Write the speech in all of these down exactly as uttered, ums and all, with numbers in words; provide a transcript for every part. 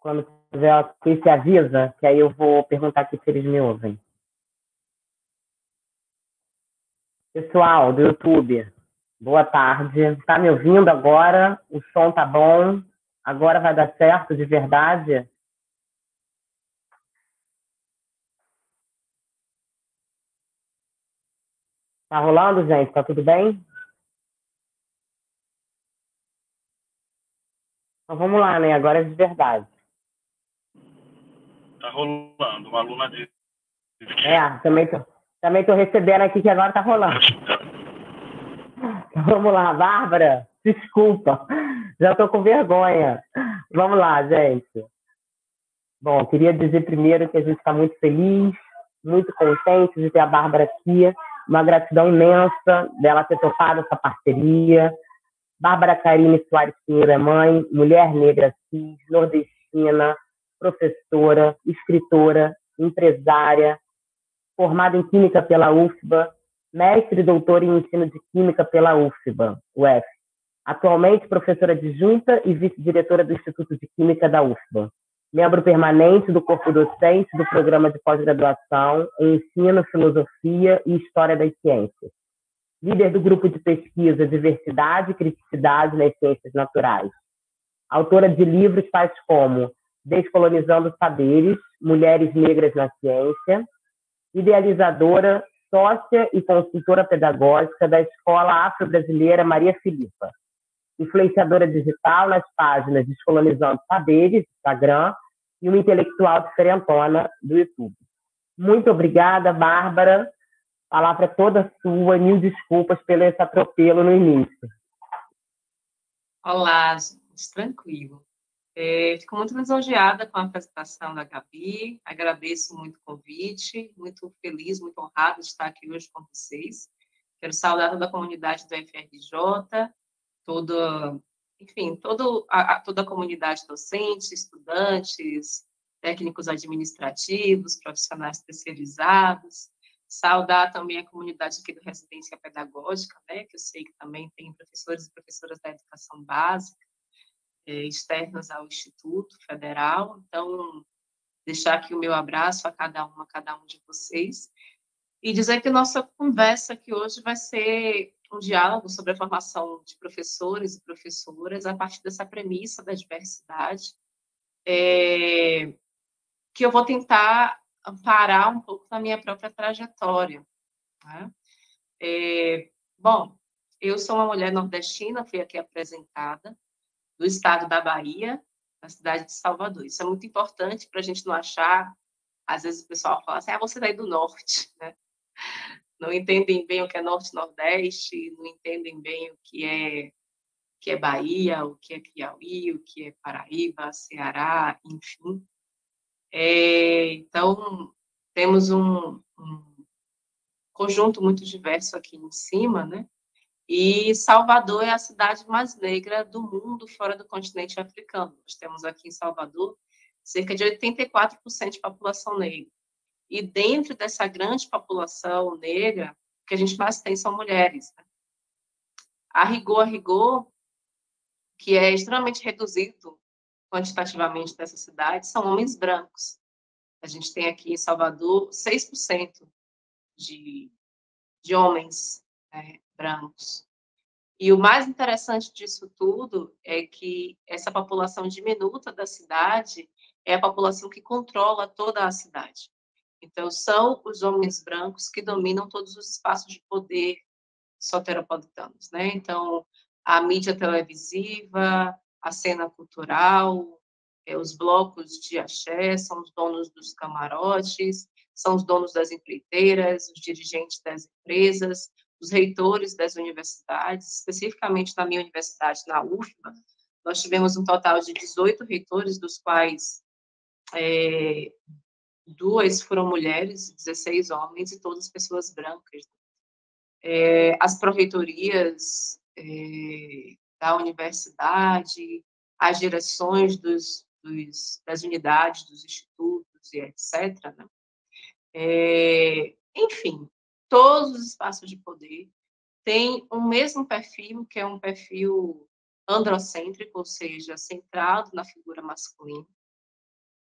Quando tiver aqui, se avisa, que aí eu vou perguntar aqui se eles me ouvem. Pessoal do YouTube, boa tarde. Tá me ouvindo agora? O som tá bom? Agora vai dar certo de verdade? Tá rolando, gente? Tá tudo bem? Então vamos lá, né? Agora é de verdade. Tá rolando. Uma aluna disse que... É, também tô, também tô recebendo aqui que agora tá rolando. Então, vamos lá, Bárbara. Desculpa, já tô com vergonha. Vamos lá, gente. Bom, queria dizer primeiro que a gente está muito feliz, muito contente de ter a Bárbara aqui. Uma gratidão imensa dela ter topado essa parceria. Bárbara Karine Soares Pinheiro é mãe, mulher negra cis, nordestina, professora, escritora, empresária, formada em Química pela U F B A, mestre e doutora em Ensino de Química pela U F B A, U F. Atualmente professora adjunta e vice-diretora do Instituto de Química da U F B A. Membro permanente do corpo docente do programa de pós-graduação em Ensino, Filosofia e História das Ciências. Líder do grupo de pesquisa Diversidade e Criticidade nas Ciências Naturais. Autora de livros tais como Descolonizando Saberes, Mulheres Negras na Ciência. Idealizadora, sócia e consultora pedagógica da Escola Afro-Brasileira Maria Filipa. Influenciadora digital nas páginas Descolonizando Saberes, Instagram, e uma intelectual diferentona do YouTube. Muito obrigada, Bárbara. A palavra é toda sua. Mil desculpas pelo esse atropelo no início. Olá, gente. Tranquilo. É, fico muito lisonjeada com a apresentação da Gabi. Agradeço muito o convite. Muito feliz, muito honrada de estar aqui hoje com vocês. Quero saudar toda a comunidade do F R J, toda, enfim, todo a, toda a comunidade docente, estudantes, técnicos administrativos, profissionais terceirizados. Saudar também a comunidade aqui do Residência Pedagógica, né, que eu sei que também tem professores e professoras da educação básica, eh, externos ao Instituto Federal. Então, deixar aqui o meu abraço a cada uma, a cada um de vocês. E dizer que nossa conversa aqui hoje vai ser um diálogo sobre a formação de professores e professoras a partir dessa premissa da diversidade, é, que eu vou tentar amparar um pouco da minha própria trajetória. Né? É, bom, eu sou uma mulher nordestina, fui aqui apresentada, do estado da Bahia, na cidade de Salvador. Isso é muito importante para a gente não achar, às vezes o pessoal fala assim, ah, você daí do norte, né? Não entendem bem o que é Norte e Nordeste, não entendem bem o que é, que é Bahia, o que é Piauí, o que é Paraíba, Ceará, enfim. É, então, temos um, um conjunto muito diverso aqui em cima, né? E Salvador é a cidade mais negra do mundo fora do continente africano. Nós temos aqui em Salvador cerca de oitenta e quatro por cento de população negra. E dentro dessa grande população negra, o que a gente mais tem são mulheres. Né? A rigor, a rigor, que é extremamente reduzido quantitativamente nessa cidade, são homens brancos. A gente tem aqui em Salvador seis por cento de, de homens, né, brancos. E o mais interessante disso tudo é que essa população diminuta da cidade é a população que controla toda a cidade. Então, são os homens brancos que dominam todos os espaços de poder soteropolitanos, né? Então, a mídia televisiva, a cena cultural, é, os blocos de axé, são os donos dos camarotes, são os donos das empreiteiras, os dirigentes das empresas, os reitores das universidades, especificamente na minha universidade, na U F B A, nós tivemos um total de dezoito reitores, dos quais é, duas foram mulheres, dezesseis homens, e todas pessoas brancas. É, as pró-reitorias é, da universidade, as direções dos, dos, das unidades, dos institutos, e etcétera. Né? É, enfim, todos os espaços de poder têm um mesmo perfil, que é um perfil androcêntrico, ou seja, centrado na figura masculina.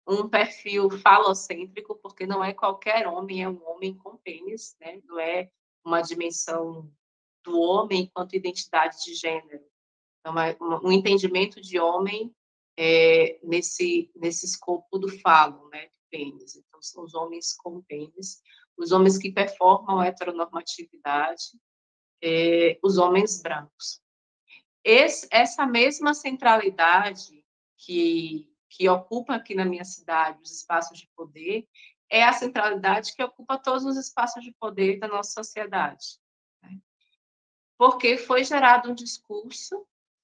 um perfil falocêntrico, porque não é qualquer homem, é um homem com pênis, né? Não é uma dimensão do homem enquanto identidade de gênero. Então, é um entendimento de homem é, nesse, nesse escopo do falo, né? Do pênis. Então, são os homens com pênis, os homens que performam a heteronormatividade, é, os homens brancos. Esse, essa mesma centralidade que, que ocupa aqui na minha cidade os espaços de poder é a centralidade que ocupa todos os espaços de poder da nossa sociedade. Né? Porque foi gerado um discurso,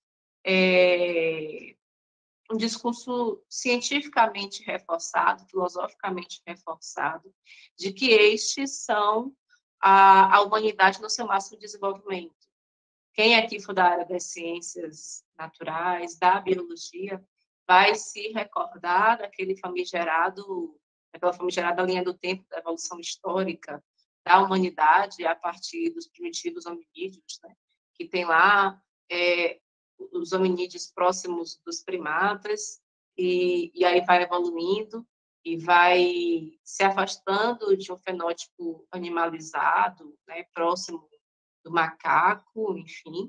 é, um discurso cientificamente reforçado, filosoficamente reforçado, de que estes são a, a humanidade no seu máximo desenvolvimento. Quem aqui for da área das ciências naturais, da biologia, vai se recordar daquele famigerado, daquela famigerada linha do tempo da evolução histórica da humanidade a partir dos primitivos hominídeos, né? Que tem lá é, os hominídeos próximos dos primatas, e, e aí vai evoluindo e vai se afastando de um fenótipo animalizado, né, próximo do macaco, enfim,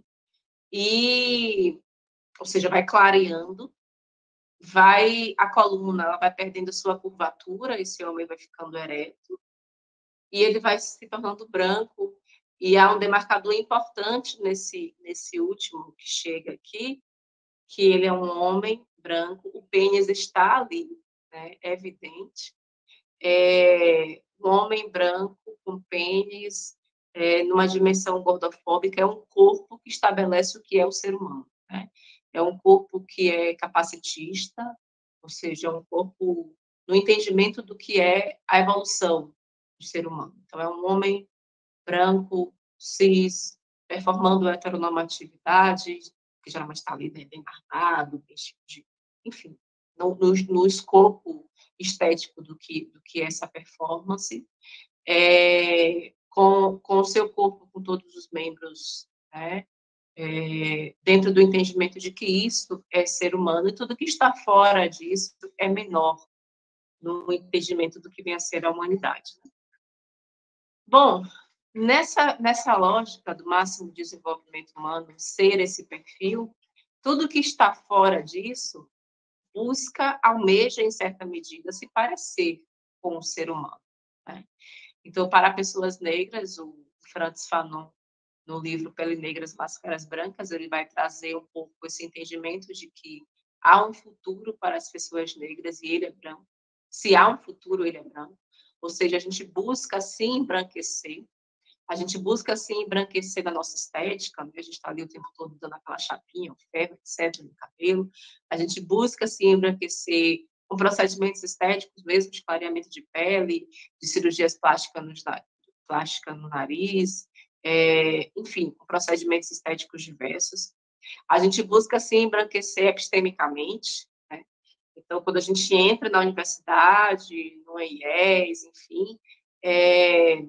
e, ou seja, vai clareando, vai, a coluna ela vai perdendo sua curvatura, esse homem vai ficando ereto, e ele vai se tornando branco, e há um demarcador importante nesse, nesse último que chega aqui, que ele é um homem branco, o pênis está ali, né, é evidente, é um homem branco com pênis, é, numa dimensão gordofóbica, é um corpo que estabelece o que é o ser humano. Né? É um corpo que é capacitista, ou seja, é um corpo no entendimento do que é a evolução do ser humano. Então, é um homem branco, cis, performando a heteronormatividade, que geralmente está ali bem guardado, enfim, no, no, no escopo estético do que, do que é essa performance, é, com, com o seu corpo, com todos os membros, né, é, dentro do entendimento de que isso é ser humano, e tudo que está fora disso é menor no entendimento do que vem a ser a humanidade. Né? Bom, nessa, nessa lógica do máximo desenvolvimento humano, ser esse perfil, tudo que está fora disso busca, almeja, em certa medida, se parecer com o ser humano. Né? Então, para pessoas negras, o Frantz Fanon, no livro Pele Negras, Máscaras Brancas, ele vai trazer um pouco esse entendimento de que há um futuro para as pessoas negras e ele é branco. Se há um futuro, ele é branco. Ou seja, a gente busca, sim, embranquecer. A gente busca, sim, embranquecer da nossa estética, né? A gente está ali o tempo todo dando aquela chapinha, o ferro, etcétera, no cabelo. A gente busca, sim, embranquecer com procedimentos estéticos mesmo, de clareamento de pele, de cirurgias plásticas no, plástica no nariz, é, enfim, com procedimentos estéticos diversos. A gente busca, sim, embranquecer epistemicamente, né? Então, quando a gente entra na universidade, no I E S, enfim, é,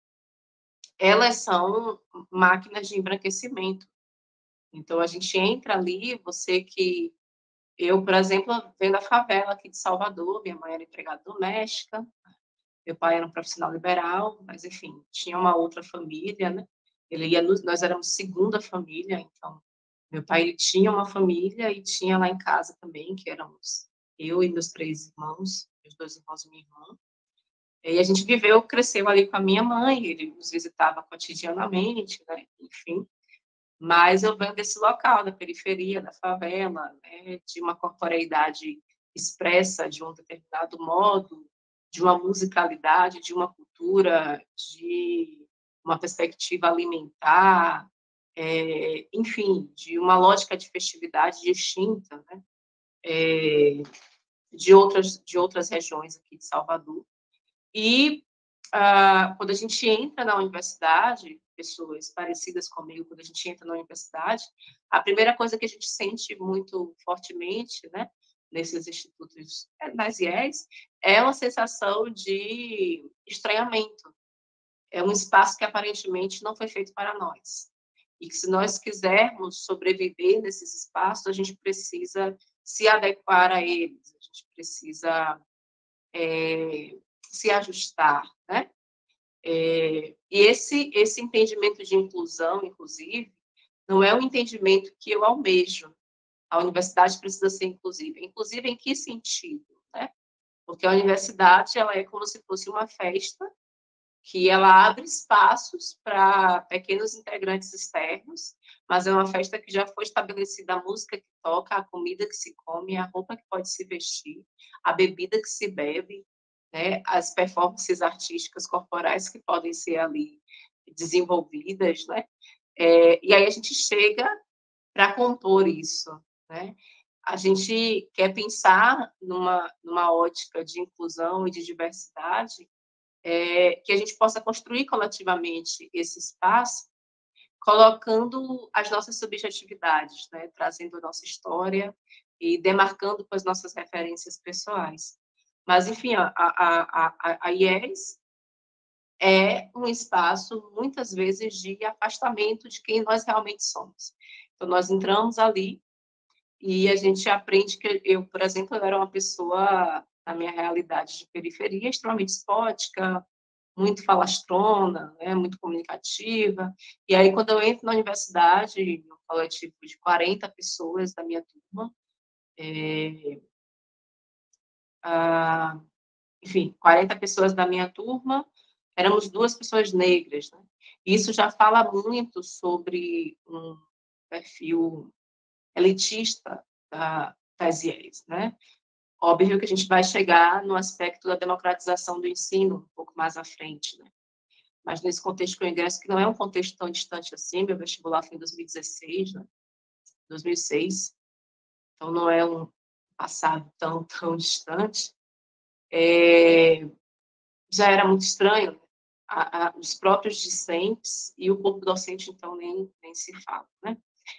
elas são máquinas de embranquecimento. Então, a gente entra ali, você que... Eu, por exemplo, venho da favela aqui de Salvador, minha mãe era empregada doméstica, meu pai era um profissional liberal, mas, enfim, tinha uma outra família, né? Ele ia nos, nós éramos segunda família, então, meu pai ele tinha uma família e tinha lá em casa também, que éramos eu e meus três irmãos, meus dois irmãos e minha irmã. E a gente viveu, cresceu ali com a minha mãe, ele nos visitava cotidianamente, né? Enfim. Mas eu venho desse local, da periferia, da favela, né? De uma corporeidade expressa de um determinado modo, de uma musicalidade, de uma cultura, de uma perspectiva alimentar, é, enfim, de uma lógica de festividade distinta, né? É, de outras de outras regiões aqui de Salvador. E ah, quando a gente entra na universidade, pessoas parecidas comigo, quando a gente entra na universidade, a primeira coisa que a gente sente muito fortemente, né, nesses institutos, nas I E S, é uma sensação de estranhamento. É um espaço que aparentemente não foi feito para nós. E que se nós quisermos sobreviver nesses espaços, a gente precisa se adequar a eles, a gente precisa é, se ajustar, né? É, e esse, esse entendimento de inclusão, inclusive, não é um entendimento que eu almejo. A universidade precisa ser inclusiva. Inclusiva em que sentido, né? Porque a universidade ela é como se fosse uma festa que ela abre espaços para pequenos integrantes externos, mas é uma festa que já foi estabelecida a música que toca, a comida que se come, a roupa que pode se vestir, a bebida que se bebe, né, as performances artísticas corporais que podem ser ali desenvolvidas, né? É, e aí a gente chega para compor isso, né? A gente quer pensar numa, numa ótica de inclusão e de diversidade, é, que a gente possa construir coletivamente esse espaço, colocando as nossas subjetividades, né? Trazendo a nossa história e demarcando com as nossas referências pessoais. Mas, enfim, a, a, a, a I E S é um espaço, muitas vezes, de afastamento de quem nós realmente somos. Então, nós entramos ali e a gente aprende que eu, por exemplo, eu era uma pessoa, na minha realidade de periferia, extremamente espótica, muito falastrona, né, muito comunicativa. E aí, quando eu entro na universidade, no coletivo de quarenta pessoas da minha turma, é, ah, enfim, quarenta pessoas da minha turma, éramos duas pessoas negras, né? Isso já fala muito sobre um perfil elitista da, das I E S, né? Óbvio que a gente vai chegar no aspecto da democratização do ensino um pouco mais à frente, né? Mas nesse contexto que eu ingresso, que não é um contexto tão distante assim, meu vestibular foi em dois mil e dezesseis, né? dois mil e seis, então não é um passado tão, tão distante, é, já era muito estranho, né? a, a, os próprios discentes e o corpo docente, então, nem, nem se fala, né?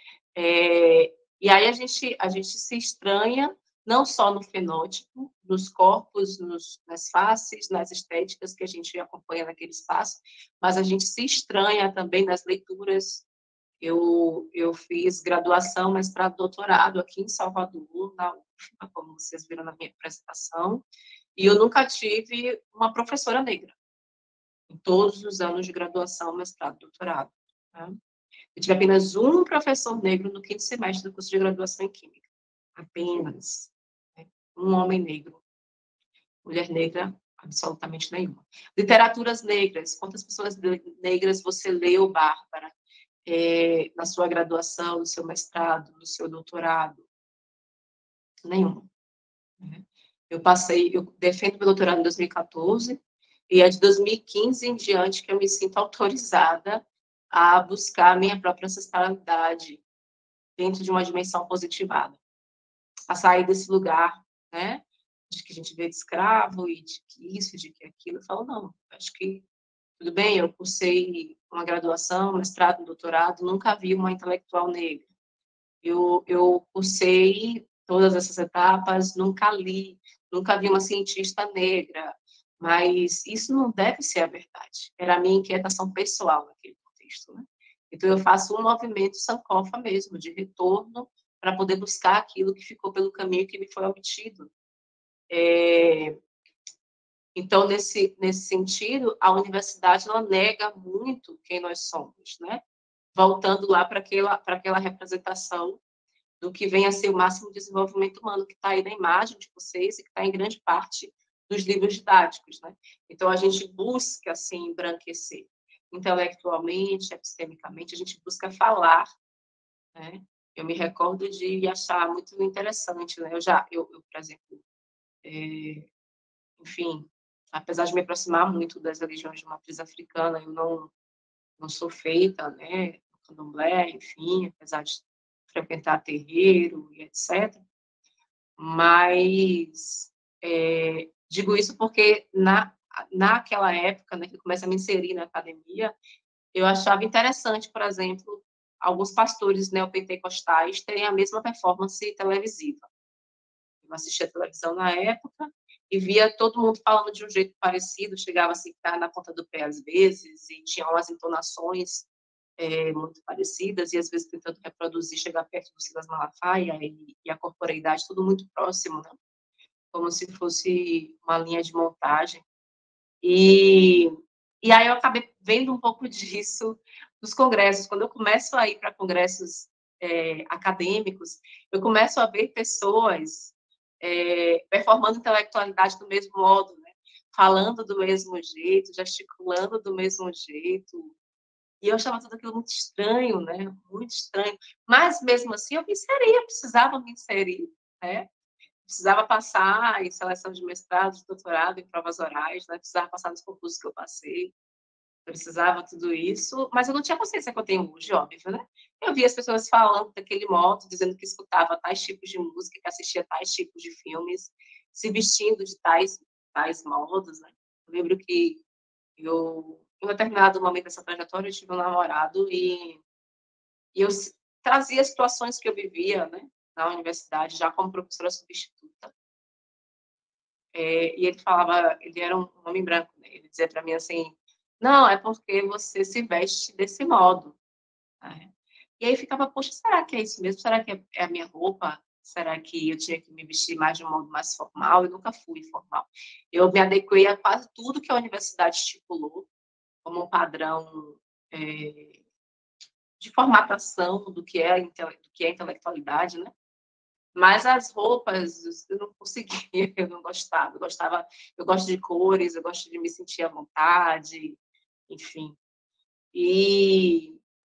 É, e aí a gente, a gente se estranha não só no fenótipo, nos corpos, nos, nas faces, nas estéticas que a gente acompanha naquele espaço, mas a gente se estranha também nas leituras. Eu, eu fiz graduação, mestrado, doutorado aqui em Salvador, na U F M A, como vocês viram na minha apresentação, e eu nunca tive uma professora negra em todos os anos de graduação, mestrado, doutorado. Tá? Eu tive apenas um professor negro no quinto semestre do curso de graduação em Química. Apenas. Né? Um homem negro. Mulher negra, absolutamente nenhuma. Literaturas negras. Quantas pessoas negras você leu, Bárbara, é, na sua graduação, no seu mestrado, no seu doutorado? Nenhuma. Né? Eu passei, eu defendo meu doutorado em dois mil e quatorze, e é de dois mil e quinze em diante que eu me sinto autorizada a buscar a minha própria ancestralidade dentro de uma dimensão positivada. A sair desse lugar, né, de que a gente vê de escravo e de que isso, de que aquilo. Eu falo, não, acho que tudo bem, eu cursei uma graduação, mestrado, doutorado, nunca vi uma intelectual negra. Eu, eu cursei todas essas etapas, nunca li, nunca vi uma cientista negra, mas isso não deve ser a verdade. Era a minha inquietação pessoal naquele contexto, né? Então, eu faço um movimento sankofa mesmo, de retorno, para poder buscar aquilo que ficou pelo caminho que me foi obtido. É... Então, nesse, nesse sentido, a universidade ela nega muito quem nós somos, né? Voltando lá para aquela, para aquela representação do que vem a ser o máximo desenvolvimento humano, que está aí na imagem de vocês e que está em grande parte dos livros didáticos, né? Então, a gente busca, assim, embranquecer intelectualmente, epistemicamente, a gente busca falar, né? Eu me recordo de achar muito interessante, né? Eu já, eu, eu por exemplo, é, enfim, apesar de me aproximar muito das religiões de matriz africana, eu não, não sou feita, né? Candomblé, enfim, apesar de frequentar terreiro e etcétera. Mas é, digo isso porque na, naquela época, né, que eu comecei a me inserir na academia, eu achava interessante, por exemplo, alguns pastores neopentecostais terem a mesma performance televisiva. Eu assistia a televisão na época e via todo mundo falando de um jeito parecido, chegava a ficar na ponta do pé às vezes, e tinha umas entonações é, muito parecidas, e às vezes tentando reproduzir, chegar perto do Silas Malafaia e, e a corporeidade, tudo muito próximo, né? como se fosse uma linha de montagem. E, e aí eu acabei vendo um pouco disso nos congressos. Quando eu começo a ir para congressos é, acadêmicos, eu começo a ver pessoas é, performando intelectualidade do mesmo modo, né? Falando do mesmo jeito, gesticulando do mesmo jeito. E eu achava tudo aquilo muito estranho, né? Muito estranho. Mas, mesmo assim, eu me inseria, precisava me inserir, né? Precisava passar em seleção de mestrado, de doutorado, em provas orais, né? Precisava passar nos concursos que eu passei, precisava tudo isso, mas eu não tinha consciência que eu tenho hoje, óbvio, né? Eu via as pessoas falando daquele modo, dizendo que escutava tais tipos de música, que assistia tais tipos de filmes, se vestindo de tais, tais modos, né? Eu lembro que eu, em um determinado momento dessa trajetória, eu tive um namorado e, e eu trazia situações que eu vivia, né? Na universidade, já como professora substituta. É, e ele falava, ele era um homem branco, né? Ele dizia para mim assim, não, é porque você se veste desse modo. Né? E aí ficava, poxa, será que é isso mesmo? Será que é a minha roupa? Será que eu tinha que me vestir mais de um modo mais formal? Eu nunca fui formal. Eu me adequei a quase tudo que a universidade estipulou como um padrão é, de formatação do que é, do que é intelectualidade, né? Mas as roupas, eu não conseguia, eu não gostava. Eu gostava, eu gosto de cores, eu gosto de me sentir à vontade, enfim. E,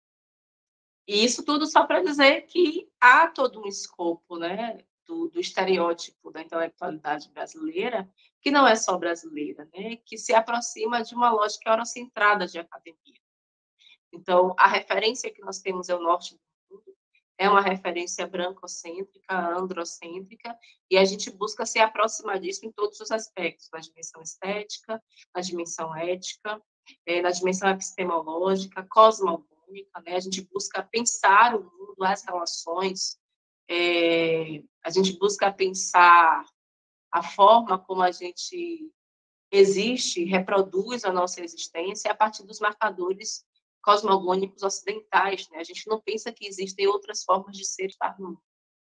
e isso tudo só para dizer que há todo um escopo, né, do, do estereótipo da intelectualidade brasileira, que não é só brasileira, né, que se aproxima de uma lógica eurocentrada de academia. Então, a referência que nós temos é o norte do mundo, é uma referência brancocêntrica, androcêntrica, e a gente busca se aproximar disso em todos os aspectos, na dimensão estética, na dimensão ética, na dimensão epistemológica, cosmogônica, né? A gente busca pensar o mundo, as relações, é, a gente busca pensar a forma como a gente existe, reproduz a nossa existência a partir dos marcadores cosmogônicos ocidentais, né? A gente não pensa que existem outras formas de ser e estar no mundo.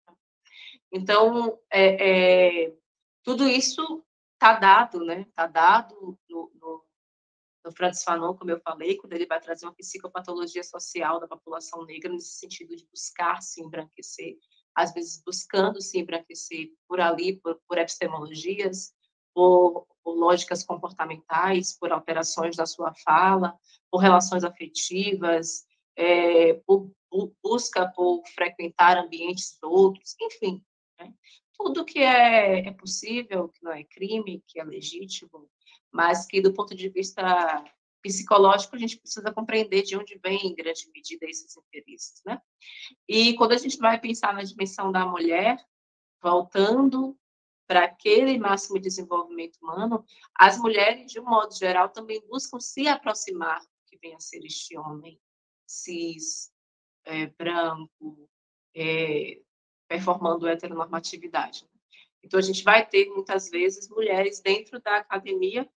Então, é, é, tudo isso está dado, né? Está dado no, no, no Francis Fanon, como eu falei, quando ele vai trazer uma psicopatologia social da população negra, nesse sentido de buscar se embranquecer, às vezes buscando se embranquecer por ali, por, por epistemologias, por, por lógicas comportamentais, por alterações da sua fala, por relações afetivas, é, por, por busca por frequentar ambientes outros, enfim, né? Tudo que é, é possível, que não é crime, que é legítimo, mas que, do ponto de vista psicológico, a gente precisa compreender de onde vem, em grande medida, esses interesses, né? E quando a gente vai pensar na dimensão da mulher, voltando para aquele máximo desenvolvimento humano, as mulheres, de um modo geral, também buscam se aproximar do que vem a ser este homem cis, é, branco, é, performando heteronormatividade. Então, a gente vai ter, muitas vezes, mulheres dentro da academia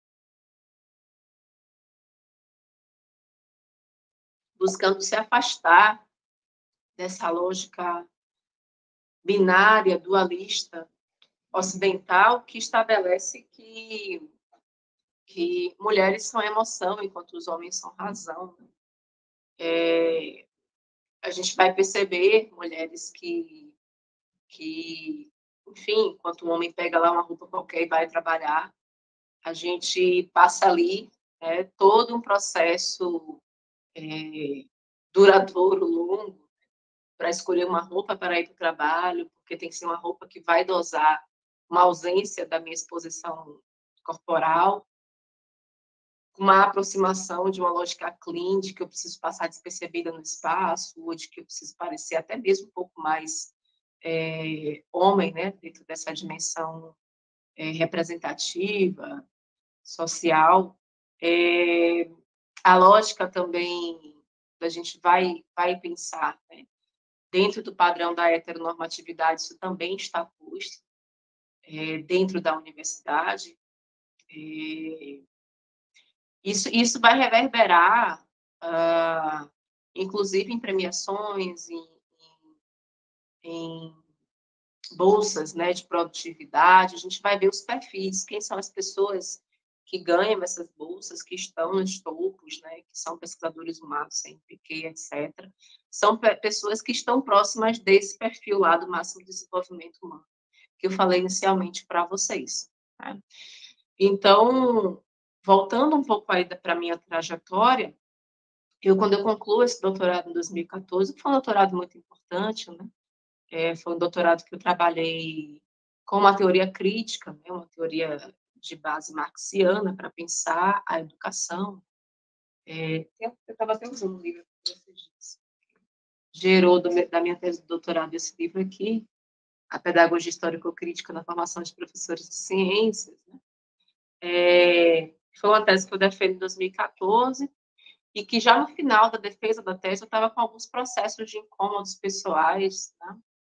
buscando se afastar dessa lógica binária, dualista, ocidental, que estabelece que, que mulheres são emoção, enquanto os homens são razão. É, a gente vai perceber mulheres que, que, enfim, enquanto o homem pega lá uma roupa qualquer e vai trabalhar, a gente passa ali, né, todo um processo é, duradouro, longo, para escolher uma roupa para ir para o trabalho, porque tem que ser uma roupa que vai dosar uma ausência da minha exposição corporal, uma aproximação de uma lógica clean, de que eu preciso passar despercebida no espaço, ou de que eu preciso parecer até mesmo um pouco mais é, homem, né, dentro dessa dimensão é, representativa, social. É, a lógica também, a gente vai, vai pensar, né, dentro do padrão da heteronormatividade, isso também está posto é, dentro da universidade. É, isso, isso vai reverberar, uh, inclusive em premiações, em, em, em bolsas, né, de produtividade, a gente vai ver os perfis, quem são as pessoas que ganham essas bolsas, que estão nos topos, né, que são pesquisadores humanos, C N P Q, etcétera. São pessoas que estão próximas desse perfil lá do máximo desenvolvimento humano, que eu falei inicialmente para vocês. Tá? Então, voltando um pouco aí para a minha trajetória, eu, quando eu concluo esse doutorado em dois mil e quatorze, que foi um doutorado muito importante, né? É, foi um doutorado que eu trabalhei com uma teoria crítica, né? Uma teoria de base marxiana para pensar a educação. É, eu estava até usando um livro para vocês dias. Gerou do, da minha tese de doutorado esse livro aqui, A Pedagogia Histórico-Crítica na Formação de Professores de Ciências. Né? É, foi uma tese que eu defendo em dois mil e quatorze, e que já no final da defesa da tese eu estava com alguns processos de incômodos pessoais, né?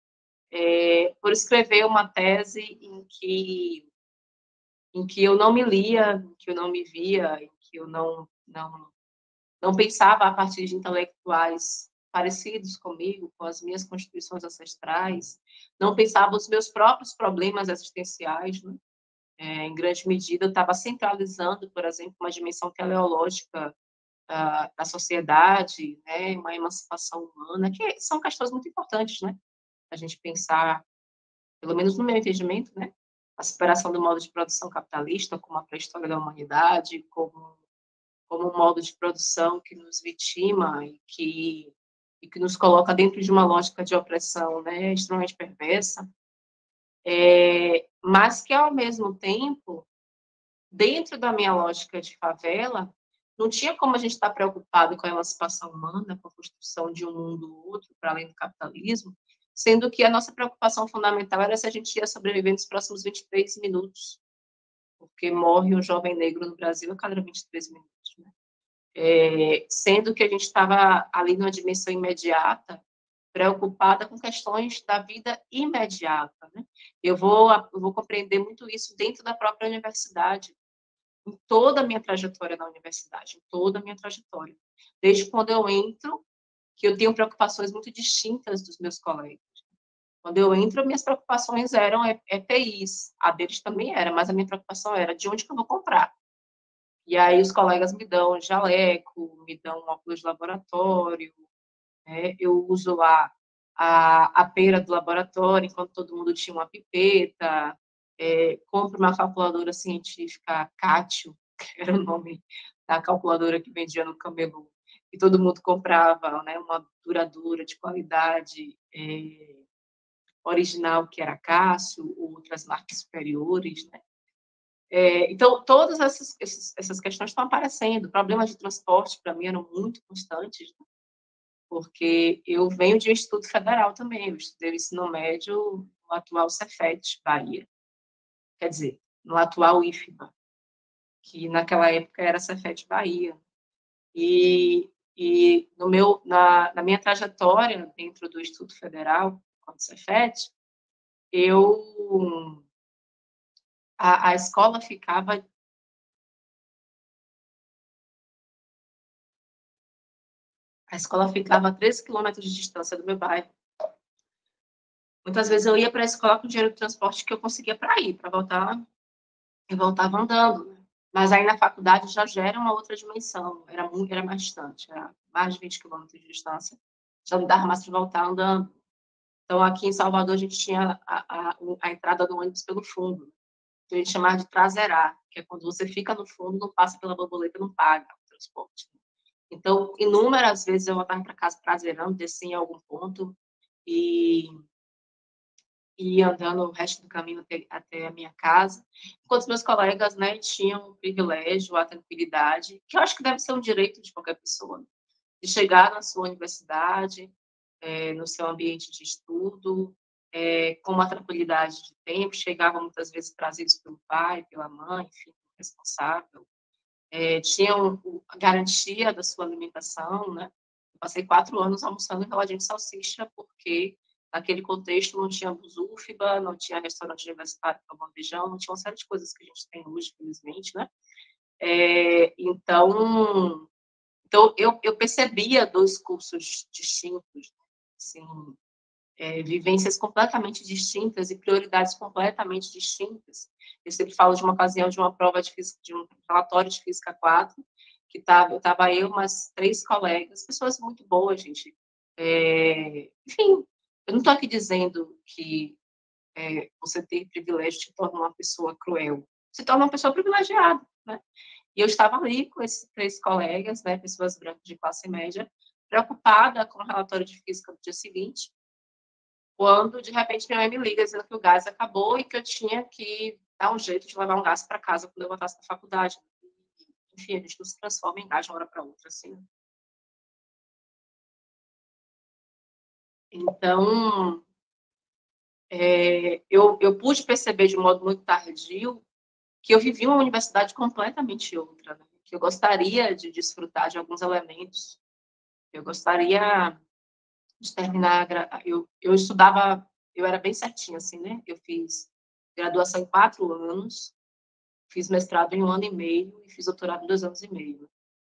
É, por escrever uma tese em que em que eu não me lia, em que eu não me via, em que eu não não não pensava a partir de intelectuais parecidos comigo, com as minhas constituições ancestrais, não pensava os meus próprios problemas existenciais, né? É, em grande medida eu estava centralizando, por exemplo, uma dimensão teleológica uh, da sociedade, né, uma emancipação humana, que são questões muito importantes, né? A gente pensar, pelo menos no meu entendimento, né, a superação do modo de produção capitalista como a pré-história da humanidade, como como um modo de produção que nos vitima e que e que nos coloca dentro de uma lógica de opressão, né, extremamente perversa, é, mas que ao mesmo tempo, dentro da minha lógica de favela, não tinha como a gente estar preocupado com a emancipação humana, com a construção de um mundo outro para além do capitalismo, sendo que a nossa preocupação fundamental era se a gente ia sobreviver nos próximos vinte e três minutos, porque morre um jovem negro no Brasil a cada vinte e três minutos, né? É, sendo que a gente estava ali numa dimensão imediata, preocupada com questões da vida imediata, né? Eu vou, eu vou compreender muito isso dentro da própria universidade, em toda a minha trajetória na universidade, em toda a minha trajetória. Desde quando eu entro, que eu tenho preocupações muito distintas dos meus colegas. Quando eu entro, minhas preocupações eram E P Is, a deles também era, mas a minha preocupação era de onde que eu vou comprar. E aí os colegas me dão jaleco, me dão óculos de laboratório, né? Eu uso lá a, a pera do laboratório, enquanto todo mundo tinha uma pipeta, é, compro uma calculadora científica Cátio, que era o nome da calculadora que vendia no camelô, e todo mundo comprava, né, uma duradoura de qualidade é, original, que era Cássio, outras marcas superiores, né? É, então, todas essas, essas questões estão aparecendo. Problemas de transporte, para mim, eram muito constantes, né? Porque eu venho de um instituto federal também, eu estudei o ensino médio no atual Cefet, Bahia. Quer dizer, no atual I F B A, que naquela época era Cefet, Bahia. E, e no meu, na, na minha trajetória dentro do Instituto Federal, com o Cefet, eu... A, a escola ficava... A escola ficava a treze quilômetros de distância do meu bairro. Muitas vezes eu ia para a escola com o dinheiro do transporte que eu conseguia para ir, para voltar, e voltava andando. Né? Mas aí na faculdade já gera uma outra dimensão, era muito, era mais distante, era mais de vinte quilômetros de distância, já não dava mais para voltar andando. Então, aqui em Salvador, a gente tinha a, a, a entrada do ônibus pelo fundo, que a gente chamava de traseirar, que é quando você fica no fundo, não passa pela borboleta, não paga o transporte. Então, inúmeras vezes eu voltava para casa traseirando, descia em algum ponto e e andando o resto do caminho até, até a minha casa, enquanto os meus colegas, né, tinham o privilégio, a tranquilidade, que eu acho que deve ser um direito de qualquer pessoa, de chegar na sua universidade, é, no seu ambiente de estudo, é, com uma tranquilidade de tempo, chegavam muitas vezes trazidos pelo pai, pela mãe, enfim, responsável, é, tinham a garantia da sua alimentação, né? Eu passei quatro anos almoçando em enroladinho de salsicha, porque naquele contexto não tinha busúfiba, não tinha restaurante universitário para bandejão, não tinha uma série de coisas que a gente tem hoje, felizmente, né? É, então, então eu, eu percebia dois cursos distintos, assim, é, vivências completamente distintas e prioridades completamente distintas. Eu sempre falo de uma ocasião de uma prova de física, de um relatório de física quatro, que tava, eu estava eu, umas três colegas, pessoas muito boas, gente. É, enfim, eu não estou aqui dizendo que é, você ter privilégio te torna uma pessoa cruel. Se torna uma pessoa privilegiada, né? E eu estava ali com esses três colegas, né, pessoas brancas de classe média, preocupada com o relatório de física do dia seguinte, quando, de repente, minha mãe me liga dizendo que o gás acabou e que eu tinha que dar um jeito de levar um gás para casa quando eu voltasse da faculdade. Enfim, a gente não se transforma em gás de uma hora para outra, assim. Então, é, eu, eu pude perceber de um modo muito tardio que eu vivi uma universidade completamente outra, né? Que eu gostaria de desfrutar de alguns elementos. Eu gostaria de terminar... Eu, eu estudava... Eu era bem certinha, assim, né? Eu fiz graduação em quatro anos, fiz mestrado em um ano e meio e fiz doutorado em dois anos e meio.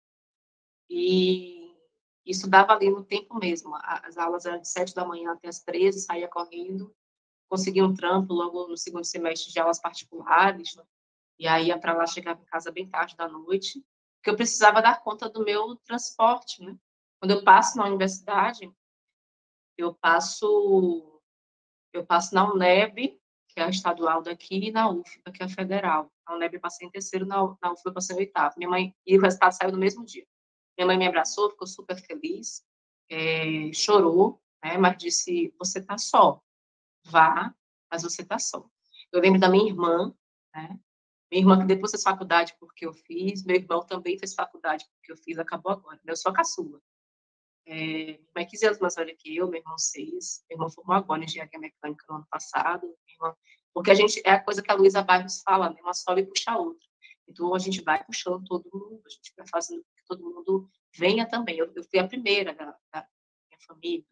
E estudava ali no tempo mesmo. As aulas eram de sete da manhã até as treze, saía correndo, consegui um trampo logo no segundo semestre de aulas particulares, né? E aí ia para lá, chegava em casa bem tarde da noite, porque eu precisava dar conta do meu transporte, né? Quando eu passo na universidade, eu passo eu passo na UNEB, que é a estadual daqui, e na U F B A, que é a federal. A UNEB eu passei em terceiro, na, na U F B A eu passei em oitavo. Minha mãe, e o resultado saiu no mesmo dia. Minha mãe me abraçou, ficou super feliz, é, chorou, né, mas disse, você está só, vá, mas você está só. Eu lembro da minha irmã, né, minha irmã que depois fez faculdade porque eu fiz, meu irmão também fez faculdade porque eu fiz, acabou agora, né, eu sou a caçula. É, minha mãe quinze anos mais velha que eu, meu irmão seis, meu irmão formou agora em engenharia mecânica no ano passado, irmã, porque a gente, é a coisa que a Luísa Barros fala, né, uma sobe e puxa a outra. Então, a gente vai puxando todo mundo, a gente vai fazendo com que todo mundo venha também. Eu, eu fui a primeira da, da minha família.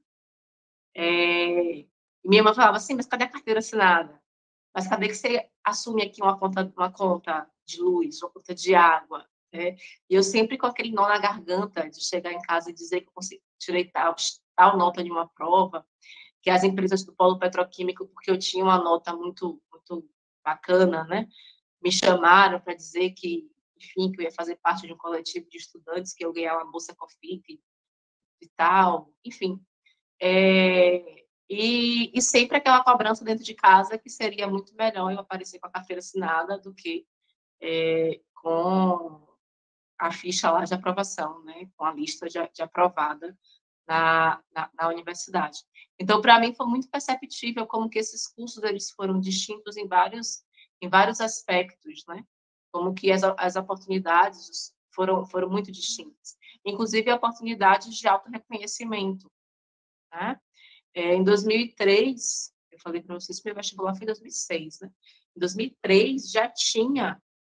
É, e minha irmã falava assim, mas cadê a carteira assinada? Mas cadê que você assume aqui uma conta, uma conta de luz, uma conta de água? Né? E eu sempre com aquele nó na garganta de chegar em casa e dizer que eu consegui, tirei tal, tal nota de uma prova, que as empresas do polo petroquímico, porque eu tinha uma nota muito, muito bacana, né? Me chamaram para dizer que, enfim, que eu ia fazer parte de um coletivo de estudantes, que eu ganhava uma bolsa COFIC e tal, enfim. É, e, e sempre aquela cobrança dentro de casa que seria muito melhor eu aparecer com a carteira assinada do que é, com a ficha lá de aprovação, né, com a lista de, de aprovada na, na, na universidade. Então, para mim, foi muito perceptível como que esses cursos eles foram distintos em vários, em vários aspectos, né? Como que as, as oportunidades foram, foram muito distintas. Inclusive, oportunidades de auto-reconhecimento, né? É, em dois mil e três, eu falei para vocês que meu vestibular foi em dois mil e seis, né? Em dois mil e três já tinha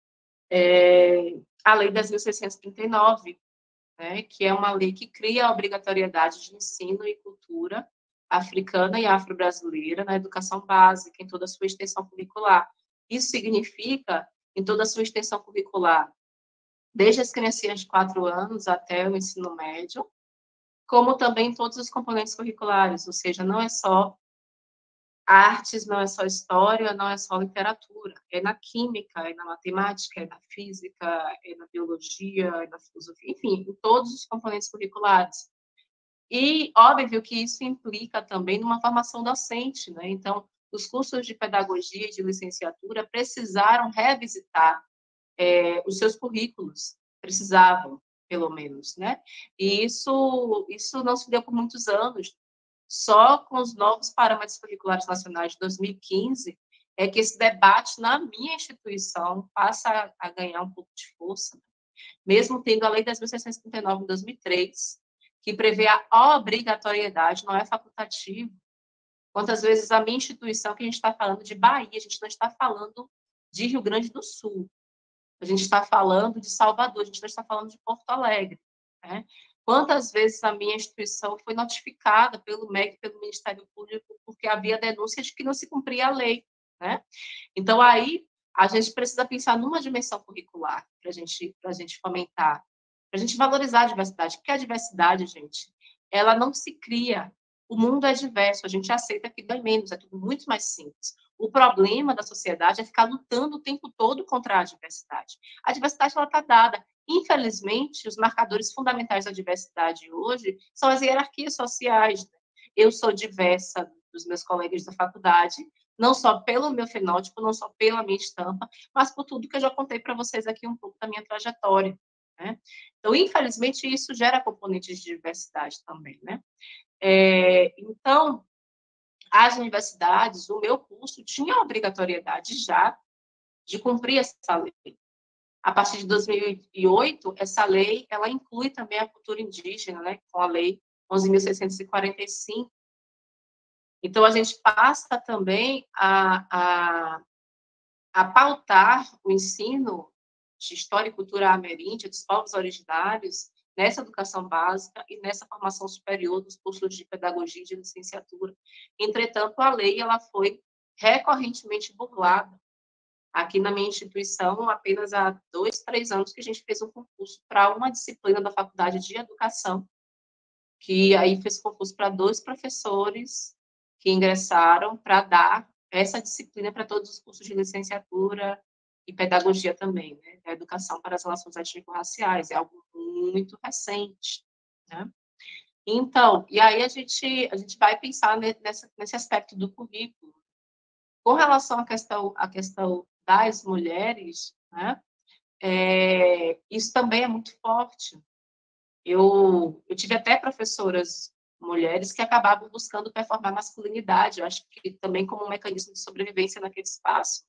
é, a Lei dez mil seiscentos e trinta e nove, né, que é uma lei que cria a obrigatoriedade de ensino e cultura africana e afro-brasileira na educação básica, em toda a sua extensão curricular. Isso significa, em toda a sua extensão curricular, desde as criancinhas de quatro anos até o ensino médio, como também todos os componentes curriculares, ou seja, não é só artes, não é só história, não é só literatura, é na química, é na matemática, é na física, é na biologia, é na filosofia, enfim, em todos os componentes curriculares. E óbvio que isso implica também numa formação docente, né? Então, os cursos de pedagogia e de licenciatura precisaram revisitar é, os seus currículos, precisavam, pelo menos, né? E isso, isso não se deu por muitos anos. Só com os novos parâmetros curriculares nacionais de dois mil e quinze é que esse debate na minha instituição passa a ganhar um pouco de força, mesmo tendo a Lei dez mil seiscentos e trinta e nove de dois mil e três, que prevê a obrigatoriedade, não é facultativo. Quantas vezes a minha instituição, que a gente está falando de Bahia, a gente não está falando de Rio Grande do Sul, a gente está falando de Salvador, a gente não está falando de Porto Alegre, né? Quantas vezes a minha instituição foi notificada pelo M E C, pelo Ministério Público, porque havia denúncias de que não se cumpria a lei, né? Então, aí, a gente precisa pensar numa dimensão curricular para gente, a gente fomentar, para a gente valorizar a diversidade, porque a diversidade, gente, ela não se cria, O mundo é diverso, a gente aceita que dói menos, é tudo muito mais simples. O problema da sociedade é ficar lutando o tempo todo contra a diversidade. A diversidade está dada. Infelizmente, os marcadores fundamentais da diversidade hoje são as hierarquias sociais. Eu sou diversa dos meus colegas da faculdade, não só pelo meu fenótipo, não só pela minha estampa, mas por tudo que eu já contei para vocês aqui um pouco da minha trajetória, né? Então, infelizmente, isso gera componentes de diversidade também, né? É, então, as universidades, o meu curso tinha a obrigatoriedade já de cumprir essa lei. A partir de dois mil e oito, essa lei, ela inclui também a cultura indígena, né, com a lei onze mil seiscentos e quarenta e cinco. Então, a gente passa também a, a, a pautar o ensino de história e cultura ameríndia, dos povos originários, nessa educação básica e nessa formação superior dos cursos de pedagogia e de licenciatura. Entretanto, a lei ela foi recorrentemente burlada. Aqui na minha instituição, apenas há dois, três anos que a gente fez um concurso para uma disciplina da Faculdade de Educação, que aí fez concurso para dois professores que ingressaram para dar essa disciplina para todos os cursos de licenciatura e pedagogia também, né? A educação para as relações étnico-raciais, é algo muito recente, né? Então, e aí a gente, a gente vai pensar nesse, nesse aspecto do currículo. Com relação à questão, à questão das mulheres, né? É, isso também é muito forte. Eu, eu tive até professoras mulheres que acabavam buscando performar masculinidade, eu acho que também como um mecanismo de sobrevivência naquele espaço.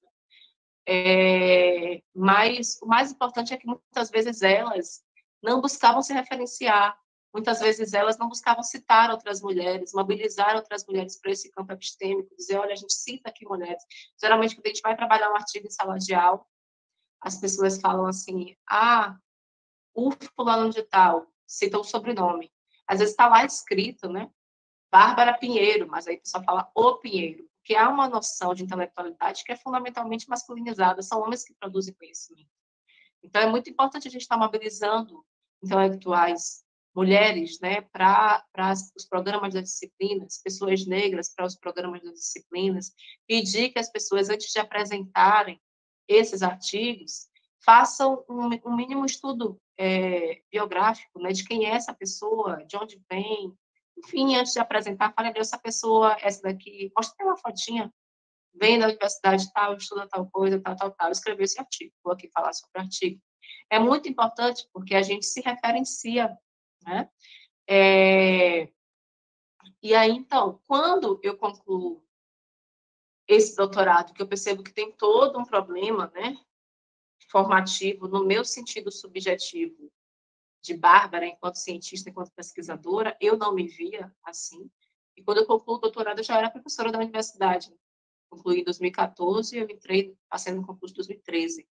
É, mas o mais importante é que muitas vezes elas não buscavam se referenciar, muitas vezes elas não buscavam citar outras mulheres, mobilizar outras mulheres para esse campo epistêmico, dizer, olha, a gente cita aqui mulheres. Geralmente, quando a gente vai trabalhar um artigo em sala de aula, as pessoas falam assim, ah, o fulano de tal, cita o sobrenome. Às vezes está lá escrito, né? Bárbara Pinheiro, mas aí o pessoal fala o Pinheiro, porque há uma noção de intelectualidade que é fundamentalmente masculinizada, são homens que produzem conhecimento. Então, é muito importante a gente estar mobilizando intelectuais, mulheres, né, para os programas das disciplinas, pessoas negras para os programas das disciplinas, pedir que as pessoas, antes de apresentarem esses artigos, façam um, um mínimo estudo é, biográfico, né, de quem é essa pessoa, de onde vem, enfim, antes de apresentar, fale, essa pessoa, essa daqui, mostra uma fotinha, vem da universidade tal, estuda tal coisa, tal, tal, tal, escreveu esse artigo, vou aqui falar sobre o artigo. É muito importante porque a gente se referencia, né? É... E aí, então, quando eu concluo esse doutorado, que eu percebo que tem todo um problema, né, formativo, no meu sentido subjetivo, de Bárbara, enquanto cientista, enquanto pesquisadora, eu não me via assim. E quando eu concluo o doutorado, eu já era professora da universidade. Concluí em dois mil e quatorze e eu entrei, passei no concurso em dois mil e treze.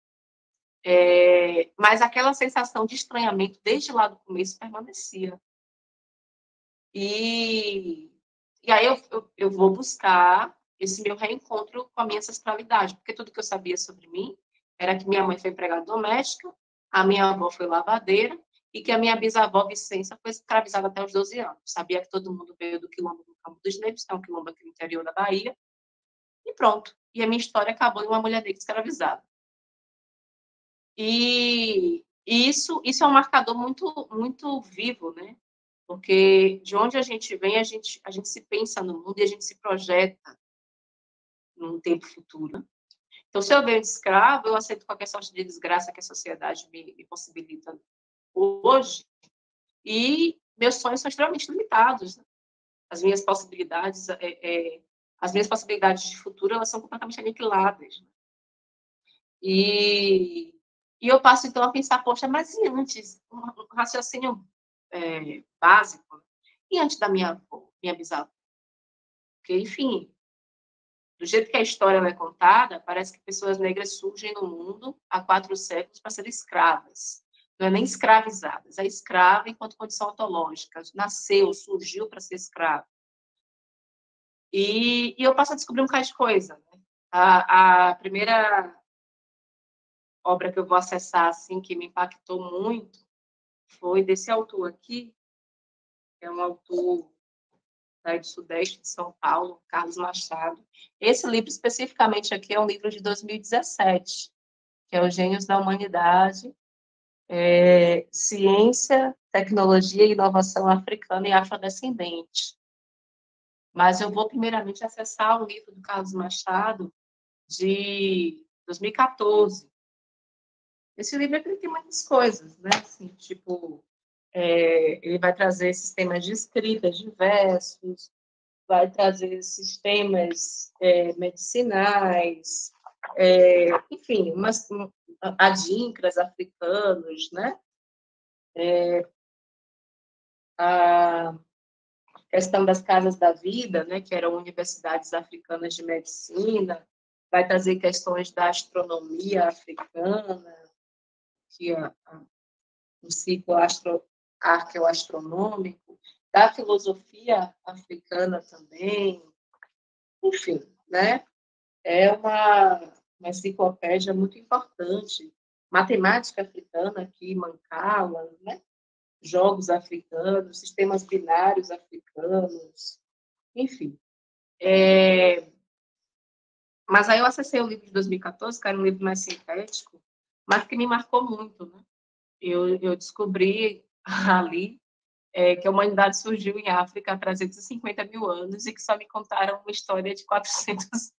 É, mas aquela sensação de estranhamento, desde lá do começo, permanecia. E, e aí eu, eu, eu vou buscar esse meu reencontro com a minha ancestralidade, porque tudo que eu sabia sobre mim era que minha mãe foi empregada doméstica, a minha avó foi lavadeira, e que a minha bisavó, Vicência, foi escravizada até os doze anos. Sabia que todo mundo veio do quilombo do Campo dos Negros, que é um quilombo aqui no interior da Bahia, e pronto. E a minha história acabou em uma mulher negra escravizada. E isso, isso é um marcador muito, muito vivo, né? Porque de onde a gente vem, a gente, a gente se pensa no mundo e a gente se projeta num tempo futuro. Então, se eu venho de escravo, eu aceito qualquer sorte de desgraça que a sociedade me, me possibilita hoje, e meus sonhos são extremamente limitados, né? As minhas possibilidades, é, é, as minhas possibilidades de futuro, elas são completamente aniquiladas, né? E, e eu passo, então, a pensar, poxa, mas e antes? Um raciocínio é, básico, né? E antes da minha avó, minha bisavó? Porque, enfim, do jeito que a história é contada, parece que pessoas negras surgem no mundo há quatro séculos para serem escravas. Não é nem escravizadas, é escrava enquanto condição ontológica. Nasceu, surgiu para ser escrava. E, e eu passo a descobrir um bocado de coisa, né? A, a primeira obra que eu vou acessar, assim, que me impactou muito, foi desse autor aqui, que é um autor daí do Sudeste de São Paulo, Carlos Machado. Esse livro, especificamente aqui, é um livro de dois mil e dezessete, que é Os Gênios da Humanidade, é, Ciência, Tecnologia e Inovação Africana e Afrodescendente. Mas eu vou, primeiramente, acessar o livro do Carlos Machado, de dois mil e quatorze. Esse livro aqui tem muitas coisas, né? Assim, tipo, é, ele vai trazer sistemas de escrita diversos, vai trazer sistemas é, medicinais, é, enfim, umas, um, adinkras africanos, né? É, a questão das casas da vida, né, que eram universidades africanas de medicina, vai trazer questões da astronomia africana, que é um ciclo astro, arqueoastronômico, da filosofia africana também, enfim, né? É uma, uma enciclopédia muito importante. Matemática africana aqui, Mancala, né? Jogos africanos, sistemas binários africanos, enfim. É... Mas aí eu acessei o livro de dois mil e quatorze, que era um livro mais sintético, mas que me marcou muito, né? Eu, eu descobri ali é, que a humanidade surgiu em África há trezentos e cinquenta mil anos e que só me contaram uma história de quatrocentos.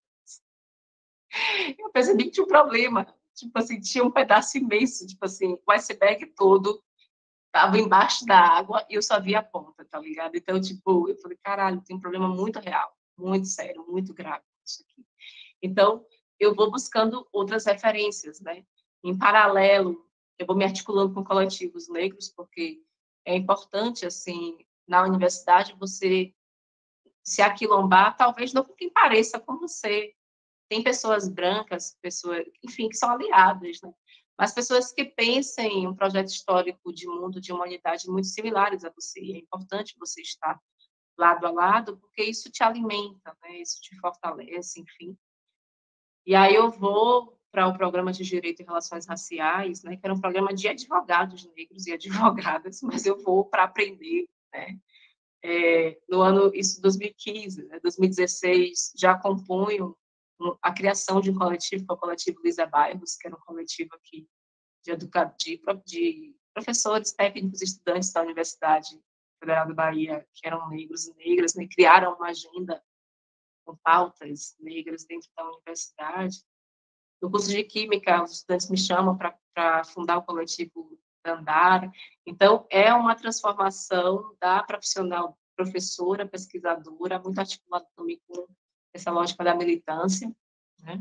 Eu percebi que tinha um problema. Tipo assim, tinha um pedaço imenso, tipo assim, o iceberg todo estava embaixo da água e eu só via a ponta, tá ligado? Então, tipo, eu falei, caralho, tem um problema muito real, muito sério, muito grave isso aqui. Então, eu vou buscando outras referências, né? Em paralelo, eu vou me articulando com coletivos negros, porque é importante, assim, na universidade, você se aquilombar, talvez não com quem pareça com você. Tem pessoas brancas, pessoas, enfim, que são aliadas, né? Mas pessoas que pensem em um projeto histórico de mundo, de humanidade muito similares a você. E é importante você estar lado a lado, porque isso te alimenta, né? Isso te fortalece, enfim. E aí eu vou para o programa de Direito e Relações Raciais, né, que era um programa de advogados negros e advogadas, mas eu vou para aprender, né? É, no ano, isso dois mil e quinze, né, dois mil e dezesseis, já compunho a criação de um coletivo, que é o coletivo Luísa Bairros, que era um coletivo aqui de, educa de, de professores, técnicos e estudantes da Universidade Federal da Bahia, que eram negros e negras, né, criaram uma agenda com pautas negras dentro da universidade. No curso de Química, os estudantes me chamam para fundar o coletivo Dandara. Então, é uma transformação da profissional, professora, pesquisadora, muito articulada também com essa lógica da militância, né?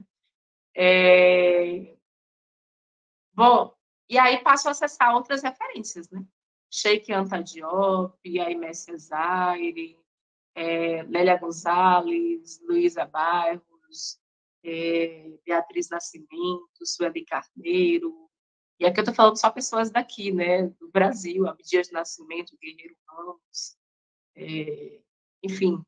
É... Bom, e aí passo a acessar outras referências, né? Sheikh Anta Diop, Aimé Césaire, é, Lélia Gonzalez, Luísa Bairros, é, Beatriz Nascimento, Sueli Carneiro. E aqui eu estou falando só pessoas daqui, né, do Brasil, Abdias Nascimento, Guerreiro Ramos, é, enfim.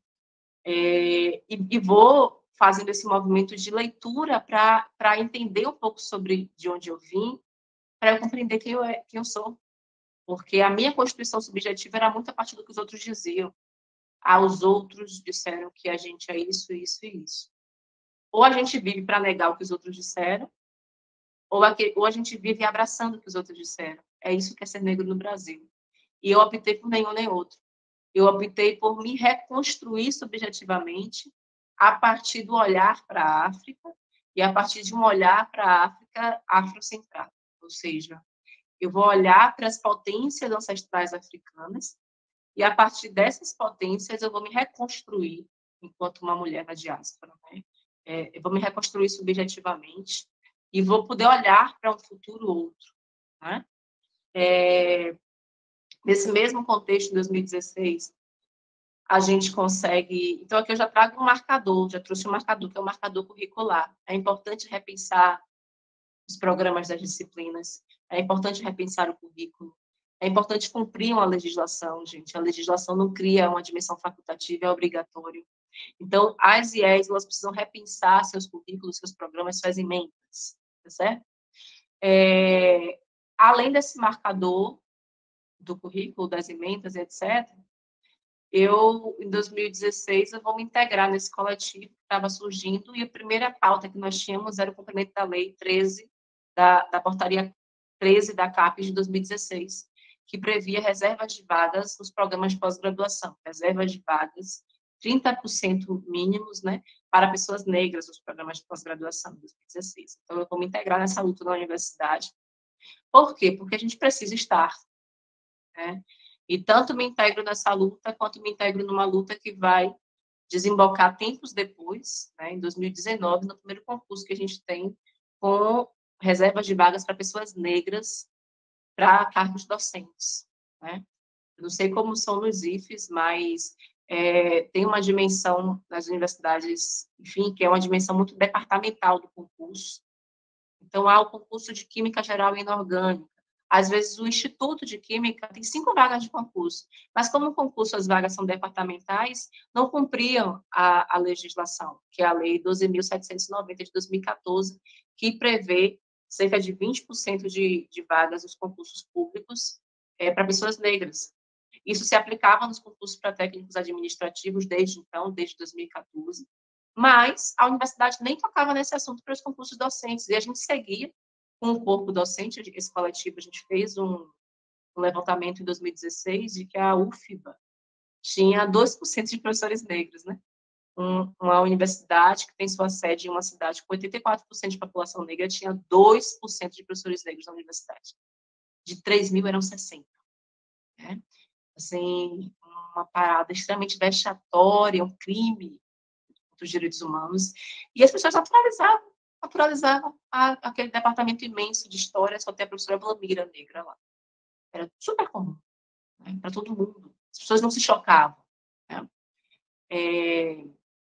É, e, e vou fazendo esse movimento de leitura para entender um pouco sobre de onde eu vim, para eu compreender quem eu, quem eu sou. Porque a minha constituição subjetiva era muito a partir do que os outros diziam. Ah, os outros disseram que a gente é isso, isso e isso. Ou a gente vive para negar o que os outros disseram, ou a, ou a gente vive abraçando o que os outros disseram. É isso que é ser negro no Brasil. E eu optei por nenhum nem outro. Eu optei por me reconstruir subjetivamente a partir do olhar para a África e a partir de um olhar para a África afrocentrada. Ou seja, eu vou olhar para as potências ancestrais africanas e, a partir dessas potências, eu vou me reconstruir enquanto uma mulher na diáspora. Né? É, eu vou me reconstruir subjetivamente e vou poder olhar para um futuro outro. Né? É, nesse mesmo contexto, em dois mil e dezesseis, a gente consegue... Então, aqui eu já trago um marcador, já trouxe um marcador, que é o marcador curricular. É importante repensar os programas das disciplinas, é importante repensar o currículo, é importante cumprir uma legislação, gente. A legislação não cria uma dimensão facultativa, é obrigatório. Então, as I E S, elas precisam repensar seus currículos, seus programas, suas emendas, tá certo? É, além desse marcador do currículo, das emendas, etcétera, eu, em dois mil e dezesseis, eu vou me integrar nesse coletivo que estava surgindo, e a primeira pauta que nós tínhamos era o cumprimento da Lei treze, da, da Portaria treze da CAPES de dois mil e dezesseis, que previa reservas de vagas nos programas de pós-graduação, reservas de vagas, trinta por cento mínimos, né, para pessoas negras nos programas de pós-graduação de dois mil e dezesseis. Então, eu vou me integrar nessa luta na universidade. Por quê? Porque a gente precisa estar, né? E tanto me integro nessa luta, quanto me integro numa luta que vai desembocar tempos depois, né, em dois mil e dezenove, no primeiro concurso que a gente tem com reservas de vagas para pessoas negras para cargos docentes, né? Eu não sei como são nos I Fes, mas é, tem uma dimensão nas universidades, enfim, que é uma dimensão muito departamental do concurso. Então, há o concurso de Química Geral e Inorgânica. Às vezes, o Instituto de Química tem cinco vagas de concurso, mas como o concurso, as vagas são departamentais, não cumpriam a, a legislação, que é a Lei doze mil setecentos e noventa de dois mil e quatorze, que prevê cerca de vinte por cento de, de vagas nos concursos públicos é, para pessoas negras. Isso se aplicava nos concursos para técnicos administrativos desde então, desde dois mil e quatorze, mas a universidade nem tocava nesse assunto para os concursos docentes, e a gente seguia com o corpo docente, esse coletivo, a gente fez um, um levantamento em dois mil e dezesseis de que a U F B A tinha dois por cento de professores negros, né? Um, uma universidade que tem sua sede em uma cidade com oitenta e quatro por cento de população negra tinha dois por cento de professores negros na universidade. De três mil eram sessenta. Né? Assim, uma parada extremamente vexatória, um crime contra os direitos humanos. E as pessoas naturalizavam, naturalizavam a, aquele departamento imenso de história, só tem a professora Vlamira negra lá. Era super comum, né, para todo mundo. As pessoas não se chocavam. Né? É,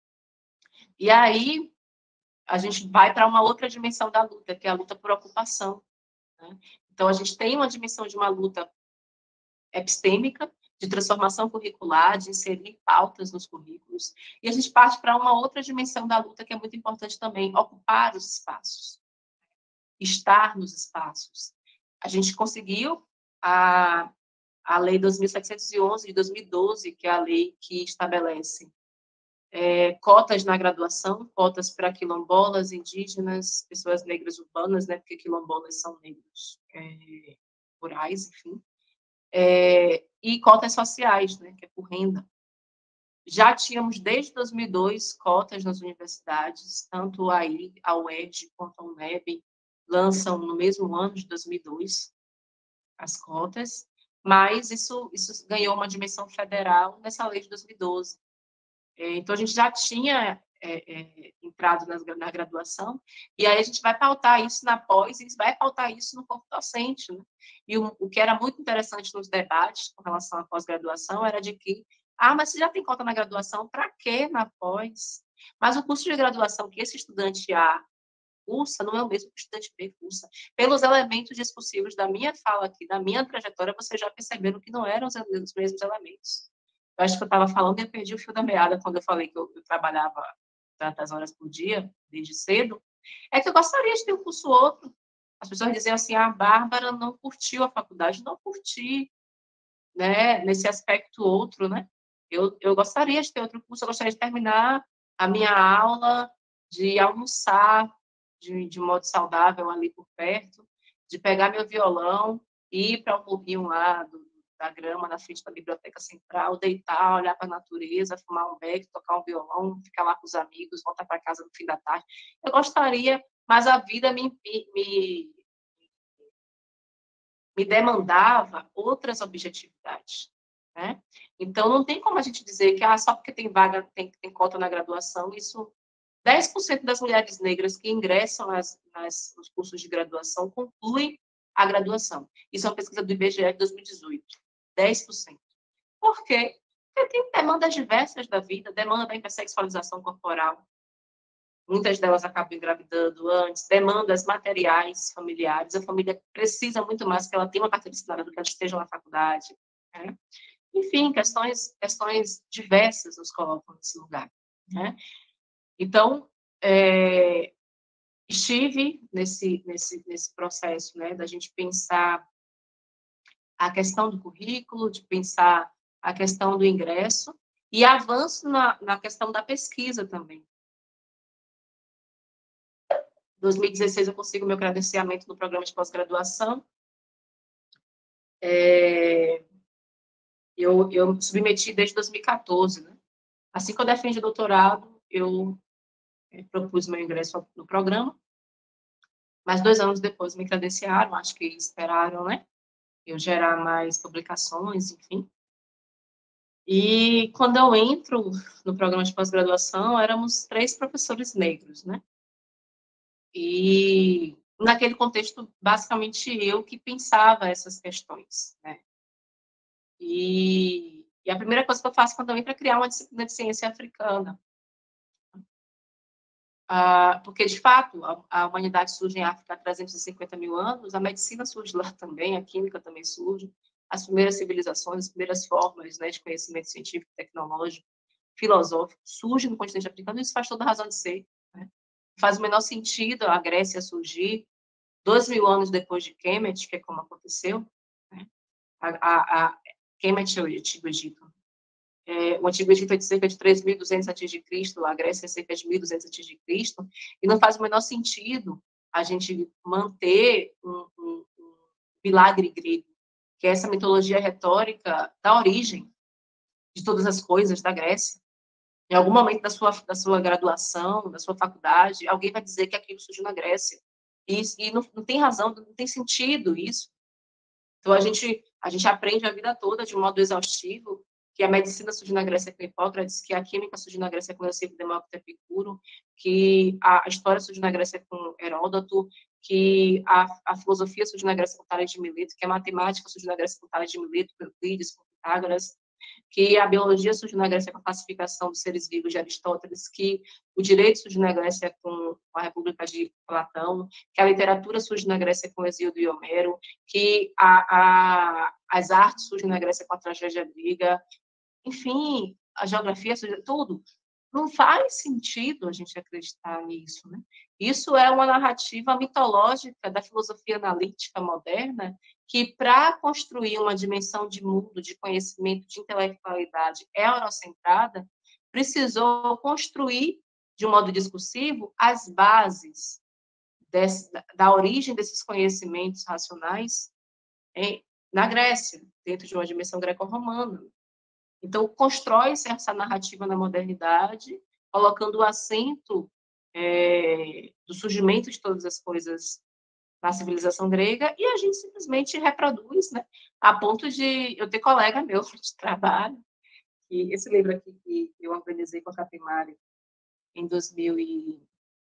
e aí, a gente vai para uma outra dimensão da luta, que é a luta por ocupação. Né? Então, a gente tem uma dimensão de uma luta epistêmica, de transformação curricular, de inserir pautas nos currículos, e a gente parte para uma outra dimensão da luta que é muito importante também, ocupar os espaços, estar nos espaços. A gente conseguiu a, a Lei dois mil setecentos e onze de dois mil e doze, que é a lei que estabelece é, cotas na graduação, cotas para quilombolas, indígenas, pessoas negras urbanas, né, porque quilombolas são negros é, rurais, enfim, É, e cotas sociais, né, que é por renda. Já tínhamos, desde dois mil e dois, cotas nas universidades, tanto a I, a U E D quanto a UNEB lançam no mesmo ano de dois mil e dois as cotas, mas isso, isso ganhou uma dimensão federal nessa lei de dois mil e doze. É, então, a gente já tinha é, é, entrado na, na graduação, e aí a gente vai pautar isso na pós, e vai pautar isso no corpo docente. Né? E o, o que era muito interessante nos debates com relação à pós-graduação era de que, ah, mas você já tem cota na graduação, para quê na pós? Mas o curso de graduação que esse estudante A cursa não é o mesmo que o estudante B cursa. Pelos elementos discursivos da minha fala aqui, da minha trajetória, vocês já perceberam que não eram os, os mesmos elementos. Eu acho que eu estava falando e eu perdi o fio da meada quando eu falei que eu, eu trabalhava tantas horas por dia, desde cedo. É que eu gostaria de ter um curso outro. As pessoas diziam assim, a Bárbara não curtiu a faculdade. Não curti, né, nesse aspecto outro, né? Eu, eu gostaria de ter outro curso, eu gostaria de terminar a minha aula, de almoçar de, de modo saudável ali por perto, de pegar meu violão, ir para o morrinho lá do, da grama na frente da biblioteca central, deitar, olhar para a natureza, fumar um beck, tocar um violão, ficar lá com os amigos, voltar para casa no fim da tarde. Eu gostaria, mas a vida me, me, me demandava outras objetividades. Né? Então, não tem como a gente dizer que ah, só porque tem vaga, tem, tem cota na graduação, isso... dez por cento das mulheres negras que ingressam nas, nas, nos cursos de graduação concluem a graduação. Isso é uma pesquisa do I B G E de dois mil e dezoito. dez por cento. Por quê? Porque tem demandas diversas da vida, demanda da hipersexualização corporal. Muitas delas acabam engravidando antes, demandas materiais, familiares. A família precisa muito mais que ela tenha uma carteira assinada do que ela esteja na faculdade. Né? Enfim, questões, questões diversas nos colocam nesse lugar. Né? Então, é, estive nesse, nesse, nesse processo, né, da gente pensar a questão do currículo, de pensar a questão do ingresso e avanço na, na questão da pesquisa também. Em dois mil e dezesseis, eu consigo meu credenciamento no programa de pós-graduação. É, eu, eu submeti desde dois mil e quatorze, né? Assim que eu defendi o doutorado, eu é, propus meu ingresso no programa, mas dois anos depois me credenciaram, acho que esperaram, né? Eu gerar mais publicações, enfim. E quando eu entro no programa de pós-graduação, éramos três professores negros, né? E naquele contexto, basicamente eu que pensava essas questões, né? E, e a primeira coisa que eu faço quando eu entro é criar uma disciplina de ciência africana. Ah, porque, de fato, a, a humanidade surge em África há trezentos e cinquenta mil anos, a medicina surge lá também, a química também surge, as primeiras civilizações, as primeiras formas, né, de conhecimento científico, tecnológico, filosófico, surgem no continente africano, e isso faz toda a razão de ser. Né? Faz o menor sentido a Grécia surgir dois mil anos depois de Kemet, que é como aconteceu. Né? A, a, a Kemet é o Antigo Egito. É, o Antigo Egito é de cerca de três mil e duzentos antes de Cristo, a Grécia é cerca de mil e duzentos antes de Cristo, e não faz o menor sentido a gente manter um, um, um milagre grego, que é essa mitologia retórica da origem de todas as coisas da Grécia. Em algum momento da sua, da sua graduação, da sua faculdade, alguém vai dizer que aquilo surgiu na Grécia. E, e não, não tem razão, não tem sentido isso. Então, a gente, a gente aprende a vida toda, de um modo exaustivo, que a medicina surgiu na Grécia com Hipócrates, que a química surgiu na Grécia com Leucipo, Demócrito e Epicuro, que a história surgiu na Grécia com Heródoto, que a, a filosofia surgiu na Grécia com Tales de Mileto, que a matemática surgiu na Grécia com Tales de Mileto, com Euclides, com Pitágoras, que a biologia surgiu na Grécia com a classificação dos seres vivos de Aristóteles, que o direito surgiu na Grécia com a República de Platão, que a literatura surge na Grécia com Hesíodo e Homero, que a, a, as artes surgem na Grécia com a tragédia grega, enfim, a geografia surge, tudo. Não faz sentido a gente acreditar nisso, né? Isso é uma narrativa mitológica da filosofia analítica moderna, que, para construir uma dimensão de mundo, de conhecimento, de intelectualidade eurocentrada, precisou construir, de um modo discursivo, as bases desse, da origem desses conhecimentos racionais em, na Grécia, dentro de uma dimensão greco-romana. Então, constrói-se essa narrativa na modernidade, colocando o acento é, do surgimento de todas as coisas na civilização grega, e a gente simplesmente reproduz, né? A ponto de eu ter colega meu de trabalho, que esse livro aqui que eu organizei com a Capimari em dois mil e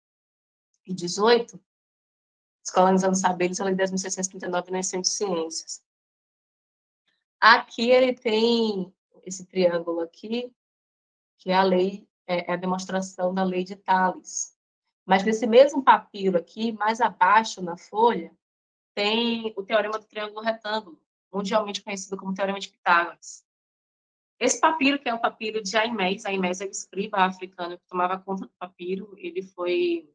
dezoito, Descolonizando Saberes, a Lei dez mil seiscentos e trinta e nove nas Ciências. Aqui ele tem esse triângulo aqui, que é a lei, é a demonstração da lei de Tales. Mas nesse mesmo papiro aqui, mais abaixo na folha, tem o teorema do triângulo retângulo, mundialmente conhecido como teorema de Pitágoras. Esse papiro, que é o papiro de Aimés, Aimés é o escriba africano que tomava conta do papiro, ele foi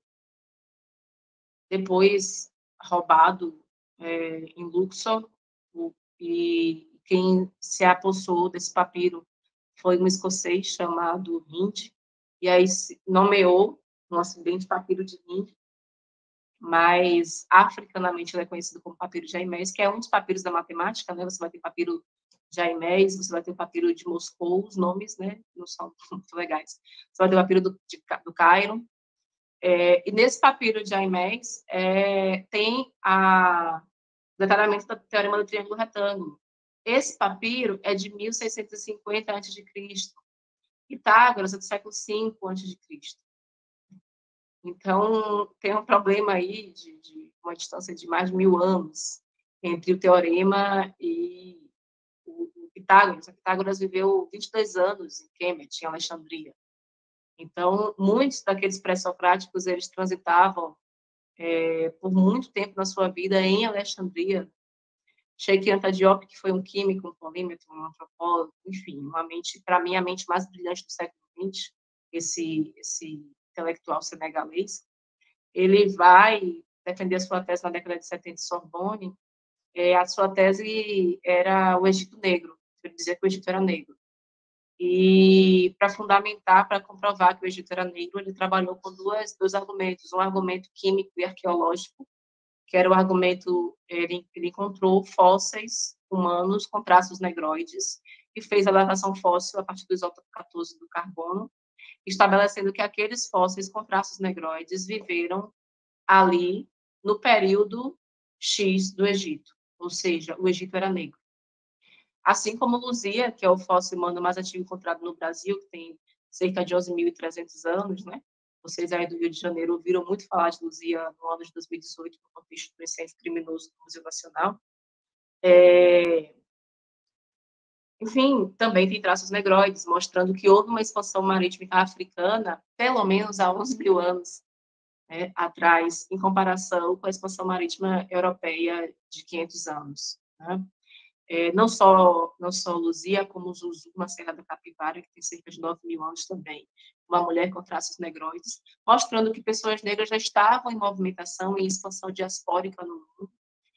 depois roubado é, em Luxor, e quem se apossou desse papiro foi um escocês chamado Hind, e aí se nomeou um acidente papiro de Hind, mas africanamente ele é conhecido como papiro de Aimés, que é um dos papiros da matemática, né? Você vai ter papiro de Aimés, você vai ter o papiro de Moscou, os nomes, né, não são muito legais. Você vai ter o papiro do, de, do Cairo, é, e nesse papiro de Aimés é, tem a, o detalhamento do teorema do triângulo retângulo. Esse papiro é de mil seiscentos e cinquenta antes de Cristo. Pitágoras é do século cinco antes de Cristo. Então, tem um problema aí de, de uma distância de mais de mil anos entre o teorema e o, o Pitágoras. O Pitágoras viveu vinte e dois anos em Kemet, em Alexandria. Então, muitos daqueles pré-socráticos, eles transitavam é, por muito tempo na sua vida em Alexandria. Sheikh Anta Diop, que foi um químico, um polímetro, um antropólogo, enfim, uma mente, para mim, a mente mais brilhante do século vinte, esse, esse intelectual senegalês, ele vai defender a sua tese na década de setenta em Sorbonne. É, a sua tese era o Egito Negro, ele dizia que o Egito era negro. E para fundamentar, para comprovar que o Egito era negro, ele trabalhou com duas, dois argumentos. Um argumento químico e arqueológico, que era o argumento, ele, ele encontrou fósseis humanos com traços negroides e fez a datação fóssil a partir do isótopo quatorze do carbono, estabelecendo que aqueles fósseis com traços negroides viveram ali no período X do Egito, ou seja, o Egito era negro. Assim como Luzia, que é o fóssil humano mais antigo encontrado no Brasil, que tem cerca de onze mil e trezentos anos, né? Vocês aí do Rio de Janeiro ouviram muito falar de Luzia no ano de dois mil e dezoito, no contexto do incêndio criminoso do Museu Nacional. É... Enfim, também tem traços negroides, mostrando que houve uma expansão marítima africana, pelo menos há onze mil anos, né, atrás, em comparação com a expansão marítima europeia de quinhentos anos. Né? É, não só não só Luzia, como Zuzu, na Serra da Capivara, que tem cerca de nove mil anos também, uma mulher com traços negroides, mostrando que pessoas negras já estavam em movimentação, em expansão diaspórica no mundo,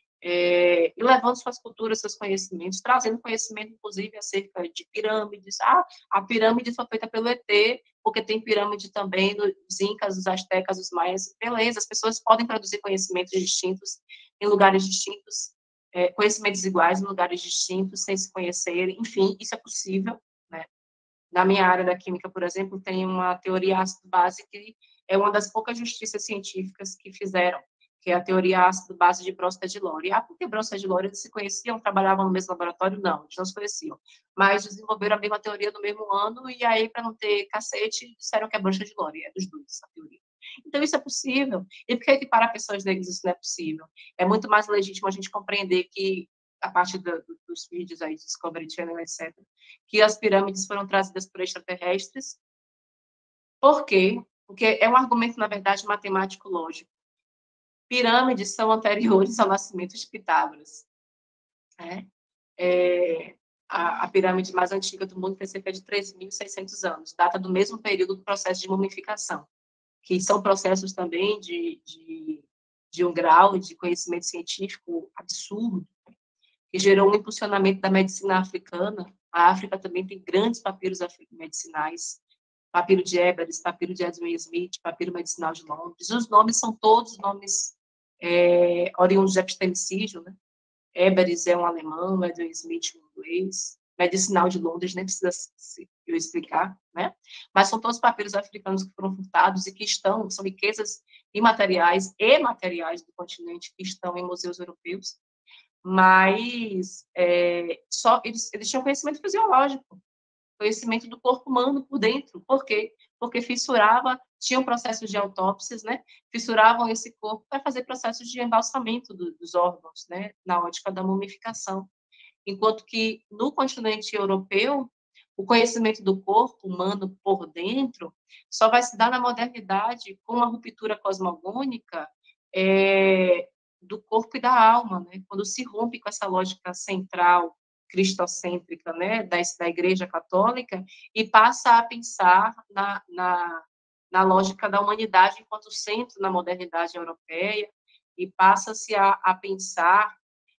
é, e levando suas culturas, seus conhecimentos, trazendo conhecimento, inclusive, acerca de pirâmides. Ah, a pirâmide foi feita pelo E T, porque tem pirâmide também dos incas, dos astecas, dos maias. Beleza, as pessoas podem produzir conhecimentos distintos em lugares distintos, é, conhecimentos iguais em lugares distintos, sem se conhecerem. Enfim, isso é possível, né? Na minha área da química, por exemplo, tem uma teoria ácido-base que é uma das poucas justiças científicas que fizeram, que é a teoria ácido-base de Brosta de Lore. Ah, porque Brosta de Lore eles se conheciam, trabalhavam no mesmo laboratório? Não, eles não se conheciam. Mas desenvolveram a mesma teoria no mesmo ano, e aí, para não ter cacete, disseram que é Brosta de Lore, é dos dois, a teoria. Então, isso é possível. E por que para pessoas negras isso não é possível? É muito mais legítimo a gente compreender que, a partir do, dos vídeos aí de Discovery Channel, etcétera, que as pirâmides foram trazidas por extraterrestres. Por quê? Porque é um argumento, na verdade, matemático-lógico. Pirâmides são anteriores ao nascimento de Pitágoras. Né? É, a, a pirâmide mais antiga do mundo tem cerca de três mil e seiscentos anos, data do mesmo período do processo de mumificação, que são processos também de, de, de um grau de conhecimento científico absurdo, que gerou um impulsionamento da medicina africana. A África também tem grandes papiros medicinais, papiro de Éberes, papiro de Edwin Smith, papiro medicinal de Londres. Os nomes são todos nomes é, oriundos de epistemicídio, né? Éberes é um alemão, Edwin Smith um inglês, medicinal de Londres, nem precisa eu explicar, né? Mas são todos papiros africanos que foram furtados e que estão, são riquezas imateriais e materiais do continente que estão em museus europeus, mas é, só eles, eles tinham conhecimento fisiológico, conhecimento do corpo humano por dentro. Por quê? Porque fissurava, tinham processos de autópsias, né? Fissuravam esse corpo para fazer processos de embalsamento do, dos órgãos, né? Na ótica da mumificação. Enquanto que no continente europeu, o conhecimento do corpo humano por dentro só vai se dar na modernidade com uma ruptura cosmogônica é, do corpo e da alma, né? Quando se rompe com essa lógica central cristocêntrica, né, da, da Igreja Católica, e passa a pensar na, na, na lógica da humanidade enquanto centro na modernidade europeia, e passa-se a, a pensar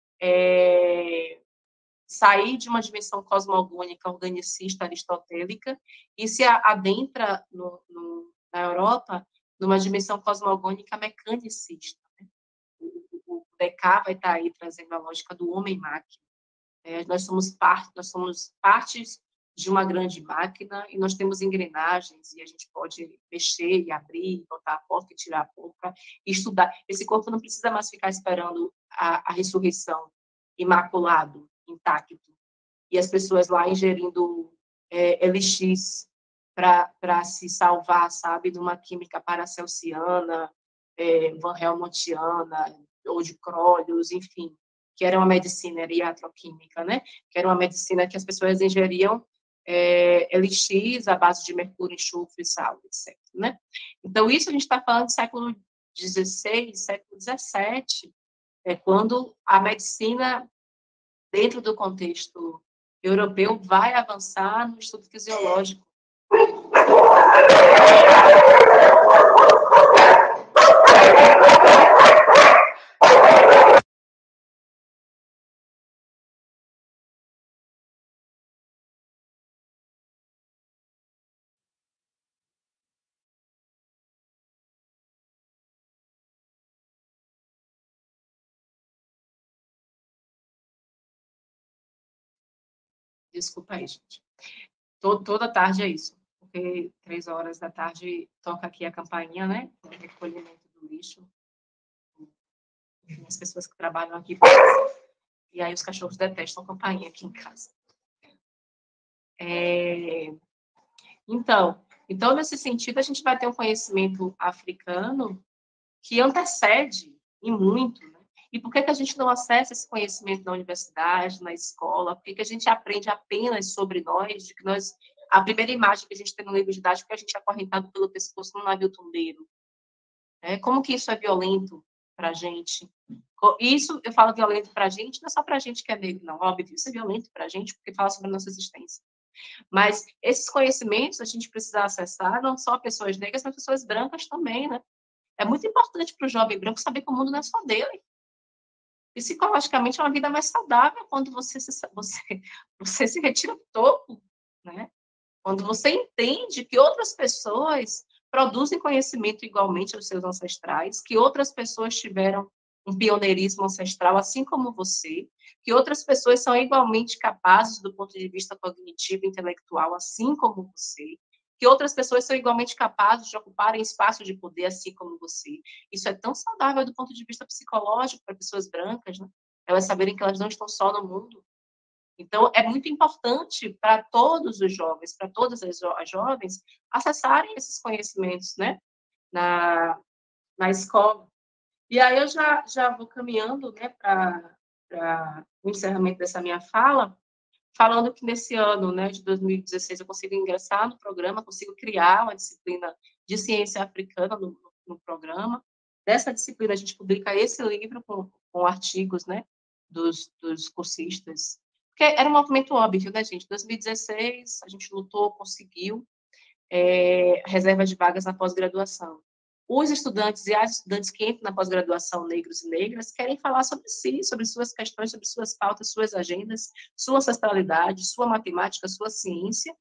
é, sair de uma dimensão cosmogônica, organicista, aristotélica, e se adentra no, no, na Europa numa dimensão cosmogônica mecanicista. Né? O, o Descartes vai estar aí trazendo a lógica do homem-máquina. É, nós somos parte, nós somos partes de uma grande máquina e nós temos engrenagens e a gente pode mexer e abrir, botar a porta e tirar a porta e estudar. Esse corpo não precisa mais ficar esperando a, a ressurreição, imaculado, intacto, e as pessoas lá ingerindo é, elixir para se salvar, sabe, de uma química paracelsiana, é, van Helmontiana, ou de Crollos, enfim, que era uma medicina, era iatroquímica, né? Que era uma medicina que as pessoas ingeriam é, elixir à base de mercúrio, enxofre, sal, etcétera. Né? Então, isso a gente está falando do século dezesseis, século dezessete, é quando a medicina, dentro do contexto europeu, vai avançar no estudo fisiológico. Desculpa aí, gente. Todo, toda tarde é isso, porque três horas da tarde toca aqui a campainha, né? O recolhimento do lixo. As pessoas que trabalham aqui. E aí os cachorros detestam a campainha aqui em casa. É... Então, então, nesse sentido, a gente vai ter um conhecimento africano que antecede e muito, né? E por que, que a gente não acessa esse conhecimento na universidade, na escola? Por que, que a gente aprende apenas sobre nós, de que nós... A primeira imagem que a gente tem no livro didático é que a gente é acorrentado pelo pescoço num navio tombeiro. É, como que isso é violento para a gente? Isso, eu falo violento para a gente, não é só para a gente que é negro, não. Óbvio, isso é violento para a gente, porque fala sobre a nossa existência. Mas esses conhecimentos a gente precisa acessar, não só pessoas negras, mas pessoas brancas também, né? É muito importante para o jovem branco saber que o mundo não é só dele. Psicologicamente é uma vida mais saudável quando você se, você, você se retira do topo, né? Quando você entende que outras pessoas produzem conhecimento igualmente aos seus ancestrais, que outras pessoas tiveram um pioneirismo ancestral, assim como você, que outras pessoas são igualmente capazes do ponto de vista cognitivo e intelectual, assim como você, que outras pessoas são igualmente capazes de ocuparem espaço de poder, assim como você. Isso é tão saudável do ponto de vista psicológico para pessoas brancas, né? Elas saberem que elas não estão só no mundo. Então, é muito importante para todos os jovens, para todas as, jo as jovens, acessarem esses conhecimentos, né, na, na escola. E aí eu já, já vou caminhando, né, para o encerramento dessa minha fala, falando que nesse ano, né, de dois mil e dezesseis, eu consigo ingressar no programa, consigo criar uma disciplina de ciência africana no, no programa. Dessa disciplina, a gente publica esse livro com, com artigos, né, dos, dos cursistas. Porque era um movimento óbvio, né, gente? dois mil e dezesseis, a gente lutou, conseguiu é, reserva de vagas na pós-graduação. Os estudantes e as estudantes que entram na pós-graduação, negros e negras, querem falar sobre si, sobre suas questões, sobre suas pautas, suas agendas, sua ancestralidade, sua matemática, sua ciência.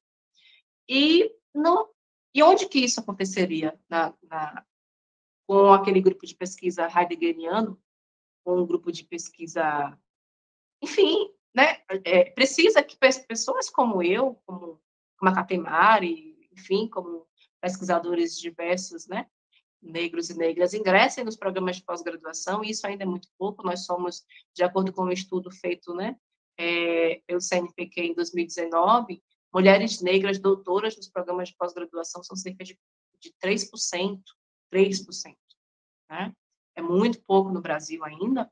E, não, e onde que isso aconteceria? Na, na, com aquele grupo de pesquisa heideggeriano, com um grupo de pesquisa... Enfim, né? É, precisa que pessoas como eu, como, como a Catemari, enfim, como pesquisadores diversos, né, negros e negras, ingressem nos programas de pós-graduação, e isso ainda é muito pouco. Nós somos, de acordo com um estudo feito, né, é, pelo C N Pq em dois mil e dezenove, mulheres negras doutoras nos programas de pós-graduação são cerca de, de três por cento, três por cento, né? É muito pouco no Brasil ainda.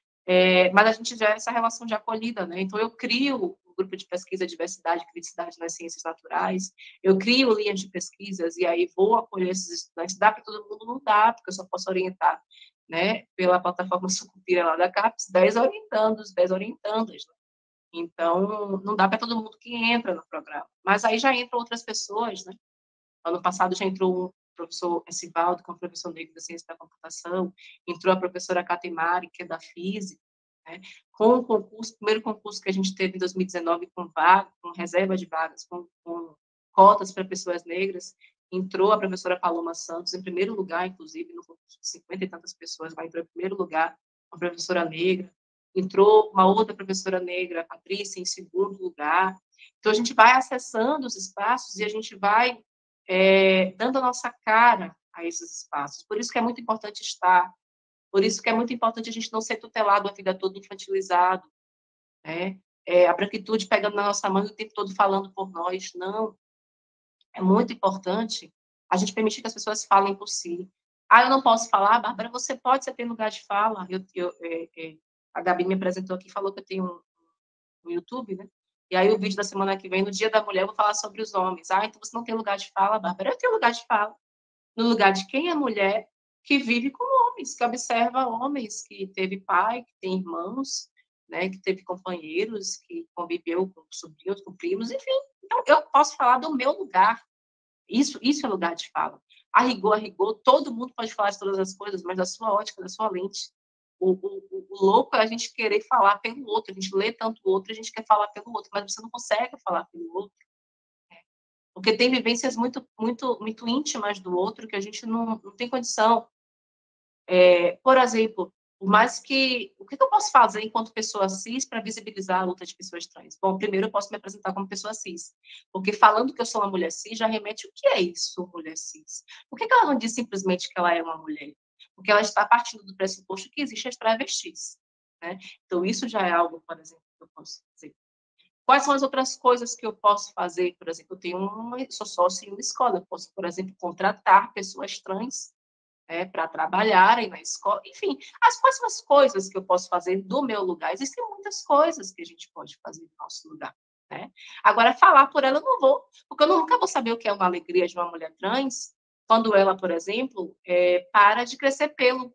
É, mas a gente já é essa relação de acolhida, né? Então, eu crio um grupo de pesquisa diversidade e criticidade nas ciências naturais, eu crio linhas de pesquisas, e aí vou acolher esses estudantes. Dá para todo mundo? Não dá, porque eu só posso orientar, né, pela plataforma Sucupira lá da CAPES, dez orientandos, dez orientandas, né? Então, não dá para todo mundo que entra no programa. Mas aí já entram outras pessoas, né? Ano passado já entrou um professor Esivaldo, que é um professor negro da ciência da computação, entrou a professora Catemari, que é da física, né? Com o concurso, o primeiro concurso que a gente teve em dois mil e dezenove, com vaga, com reserva de vagas, com, com cotas para pessoas negras, entrou a professora Paloma Santos, em primeiro lugar, inclusive, no concurso de cinquenta e tantas pessoas, vai entrar em primeiro lugar, uma professora negra, entrou uma outra professora negra, a Patrícia, em segundo lugar. Então, a gente vai acessando os espaços e a gente vai É, dando a nossa cara a esses espaços. Por isso que é muito importante estar, por isso que é muito importante a gente não ser tutelado a vida toda, infantilizado, né? É, a branquitude pegando na nossa mão e o tempo todo falando por nós. Não. É muito importante a gente permitir que as pessoas falem por si. Ah, eu não posso falar? Bárbara, você pode, você tem lugar de fala. Eu, eu, é, é, a Gabi me apresentou aqui, falou que eu tenho um, um YouTube, né? E aí o vídeo da semana que vem, no Dia da Mulher, eu vou falar sobre os homens. Ah, então você não tem lugar de fala, Bárbara? Eu tenho lugar de fala. No lugar de quem é mulher que vive com homens, que observa homens, que teve pai, que tem irmãos, né, que teve companheiros, que conviveu com sobrinhos, com primos, enfim. Então, eu posso falar do meu lugar. Isso, isso é lugar de fala. A rigor, a rigor, todo mundo pode falar de todas as coisas, mas da sua ótica, da sua lente. O, o, o louco é a gente querer falar pelo outro, a gente lê tanto o outro, a gente quer falar pelo outro, mas você não consegue falar pelo outro, né? Porque tem vivências muito, muito, muito íntimas do outro que a gente não, não tem condição. É, por exemplo, Por mais que... O que eu posso fazer enquanto pessoa cis para visibilizar a luta de pessoas trans? Bom, primeiro eu posso me apresentar como pessoa cis, porque falando que eu sou uma mulher cis já remete o que é isso, mulher cis? Por que ela não diz simplesmente que ela é uma mulher? Porque ela está partindo do pressuposto que existem as travestis, né? Então, isso já é algo, por exemplo, que eu posso fazer. Quais são as outras coisas que eu posso fazer? Por exemplo, eu tenho uma, sou sócio em uma escola, eu posso, por exemplo, contratar pessoas trans é, para trabalharem na escola. Enfim, as, quais são as coisas que eu posso fazer do meu lugar? Existem muitas coisas que a gente pode fazer do nosso lugar. Né? Agora, falar por ela eu não vou, porque eu nunca vou saber o que é uma alegria de uma mulher trans quando ela, por exemplo, é, para de crescer pelo.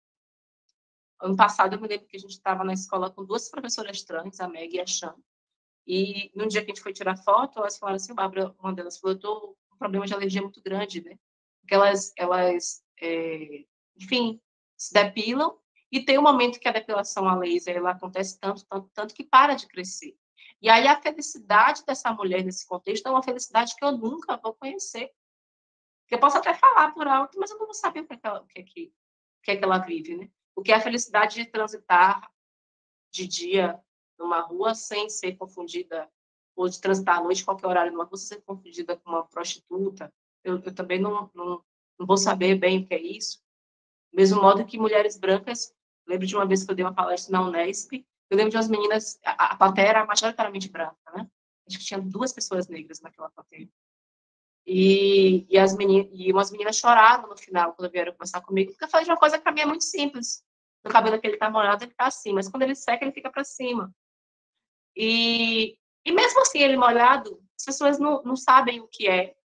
Ano passado, eu me lembro que a gente estava na escola com duas professoras trans, a Meg e a Chan, e no dia que a gente foi tirar foto, elas falaram assim, Bárbara, uma delas falou, eu tô com um problema de alergia muito grande, né? Porque elas, elas é, enfim, se depilam, e tem um momento que a depilação a laser, ela acontece tanto, tanto, tanto que para de crescer. E aí a felicidade dessa mulher nesse contexto é uma felicidade que eu nunca vou conhecer. Porque eu posso até falar por alto, mas eu não vou saber o que é que ela, o que é que, o que é que ela vive, né? O que é a felicidade de transitar de dia numa rua sem ser confundida, ou de transitar à noite, qualquer horário numa rua, sem ser confundida com uma prostituta. Eu, eu também não, não, não vou saber bem o que é isso. Do mesmo modo que mulheres brancas, lembro de uma vez que eu dei uma palestra na Unesp, eu lembro de umas meninas, a, a plateia era majoritariamente branca, né? Acho que tinha duas pessoas negras naquela plateia. E, e, as meninas, e umas meninas choraram no final, quando vieram conversar comigo, porque eu falei de uma coisa que para mim é muito simples. O cabelo que ele está molhado, ele está assim, mas quando ele seca, ele fica para cima. E, e mesmo assim, ele molhado, as pessoas não, não sabem o que é,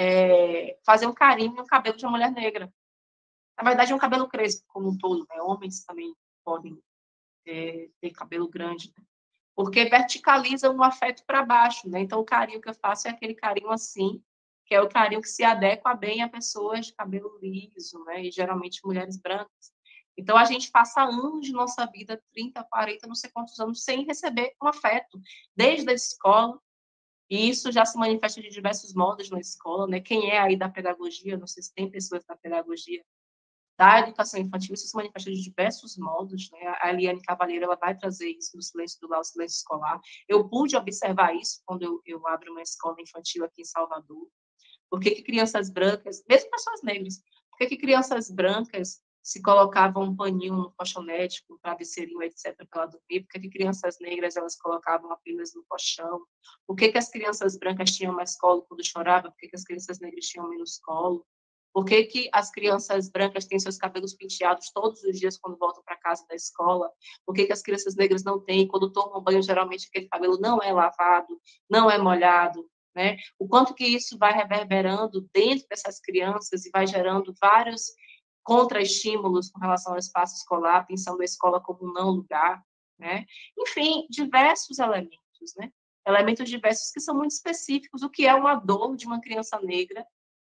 é fazer um carinho no cabelo de uma mulher negra. Na verdade, é um cabelo crespo como um todo, né? Homens também podem é, ter cabelo grande, né? Porque verticaliza um afeto para baixo, né? Então, o carinho que eu faço é aquele carinho assim, que é o carinho que se adequa bem a pessoas de cabelo liso, né? E geralmente mulheres brancas. Então, a gente passa anos de nossa vida, trinta, quarenta, não sei quantos anos, sem receber um afeto, desde a escola, e isso já se manifesta de diversos modos na escola, né? Quem é aí da pedagogia, não sei se tem pessoas da pedagogia, da educação infantil, isso se manifesta de diversos modos, né? A Eliane Cavalheiro, ela vai trazer isso no Silêncio do Lar, o Silêncio Escolar. Eu pude observar isso quando eu, eu abro uma escola infantil aqui em Salvador. Por que que crianças brancas, mesmo pessoas negras, por que que crianças brancas se colocavam um paninho no colchonete, com um travesseirinho, etcétera, para ela dormir? Por que que crianças negras, elas colocavam apenas no colchão? Por que que as crianças brancas tinham mais colo quando choravam? Por que que as crianças negras tinham menos colo? Por que que as crianças brancas têm seus cabelos penteados todos os dias quando voltam para casa da escola? Por que que as crianças negras não têm? Quando tomam banho, geralmente aquele cabelo não é lavado, não é molhado, né? O quanto que isso vai reverberando dentro dessas crianças e vai gerando vários contra-estímulos com relação ao espaço escolar, pensando a escola como um não lugar, né? Enfim, diversos elementos, né? Elementos diversos que são muito específicos, o que é uma dor de uma criança negra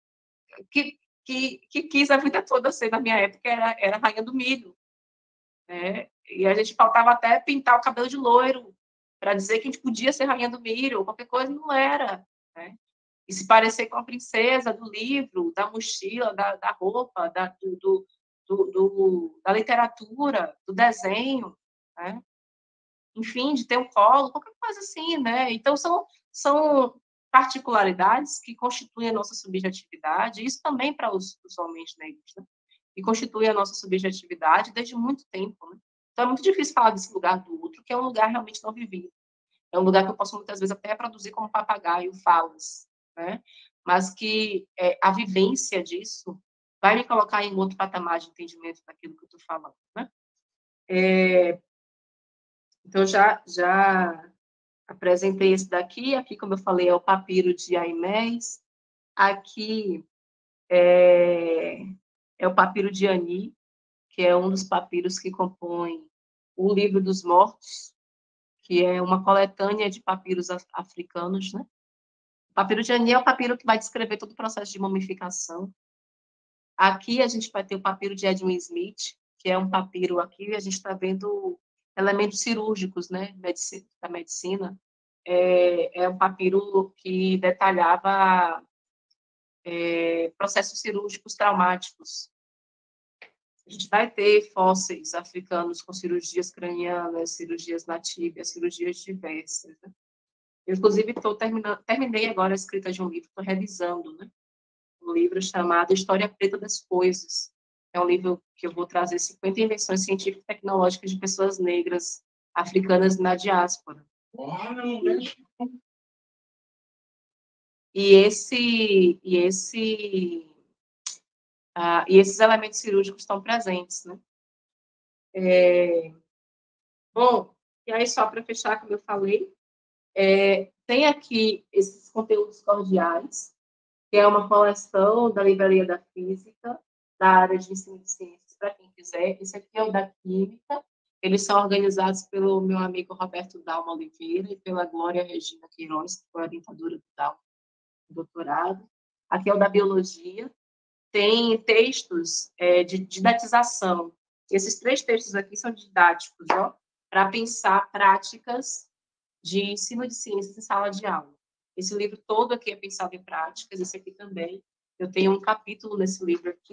que, que, que quis a vida toda ser, na minha época, era, era rainha do milho, né? E a gente faltava até pintar o cabelo de loiro para dizer que a gente podia ser rainha do milho, ou qualquer coisa, não era, né? E se parecer com a princesa do livro, da mochila, da, da roupa, da, do, do, do, do, da literatura, do desenho, né? Enfim, de ter um colo, qualquer coisa assim, né? Então, são, são particularidades que constituem a nossa subjetividade, isso também para os, os homens negros, né? E constitui a nossa subjetividade desde muito tempo, né? Então, é muito difícil falar desse lugar do outro, que é um lugar realmente não vivido. É um lugar que eu posso, muitas vezes, até reproduzir como papagaio, falas, né? Mas que é, a vivência disso vai me colocar em outro patamar de entendimento daquilo que eu estou falando, né? É, então, já, já apresentei esse daqui. Aqui, como eu falei, é o papiro de Aimés. Aqui é, é o papiro de Ani, que é um dos papiros que compõem o Livro dos Mortos, que é uma coletânea de papiros africanos, né? O papiro de Ani é o papiro que vai descrever todo o processo de mumificação. Aqui a gente vai ter o papiro de Edwin Smith, que é um papiro aqui, a gente está vendo elementos cirúrgicos, né, da medicina. É, é um papiro que detalhava é, processos cirúrgicos traumáticos. A gente vai ter fósseis africanos com cirurgias cranianas, cirurgias na tíbia, cirurgias diversas. Né? Eu, inclusive, tô terminando, terminei agora a escrita de um livro, estou revisando, né? Um livro chamado História Preta das Coisas. É um livro que eu vou trazer cinquenta invenções científicas e tecnológicas de pessoas negras africanas na diáspora. E esse, e esse, ah, e esses elementos cirúrgicos estão presentes, né? É, bom, e aí só para fechar, como eu falei, é, tem aqui esses conteúdos cordiais, que é uma coleção da Livraria da Física, da área de ensino de ciências, para quem quiser. Esse aqui é o da Química. Eles são organizados pelo meu amigo Roberto Dalma Oliveira e pela Glória Regina Queiroz, que foi orientadora do Dalma, do doutorado. Aqui é o da Biologia. Tem textos é, de didatização. Esses três textos aqui são didáticos, ó, para pensar práticas de ensino de ciências em sala de aula. Esse livro todo aqui é pensado em práticas, esse aqui também. Eu tenho um capítulo nesse livro aqui,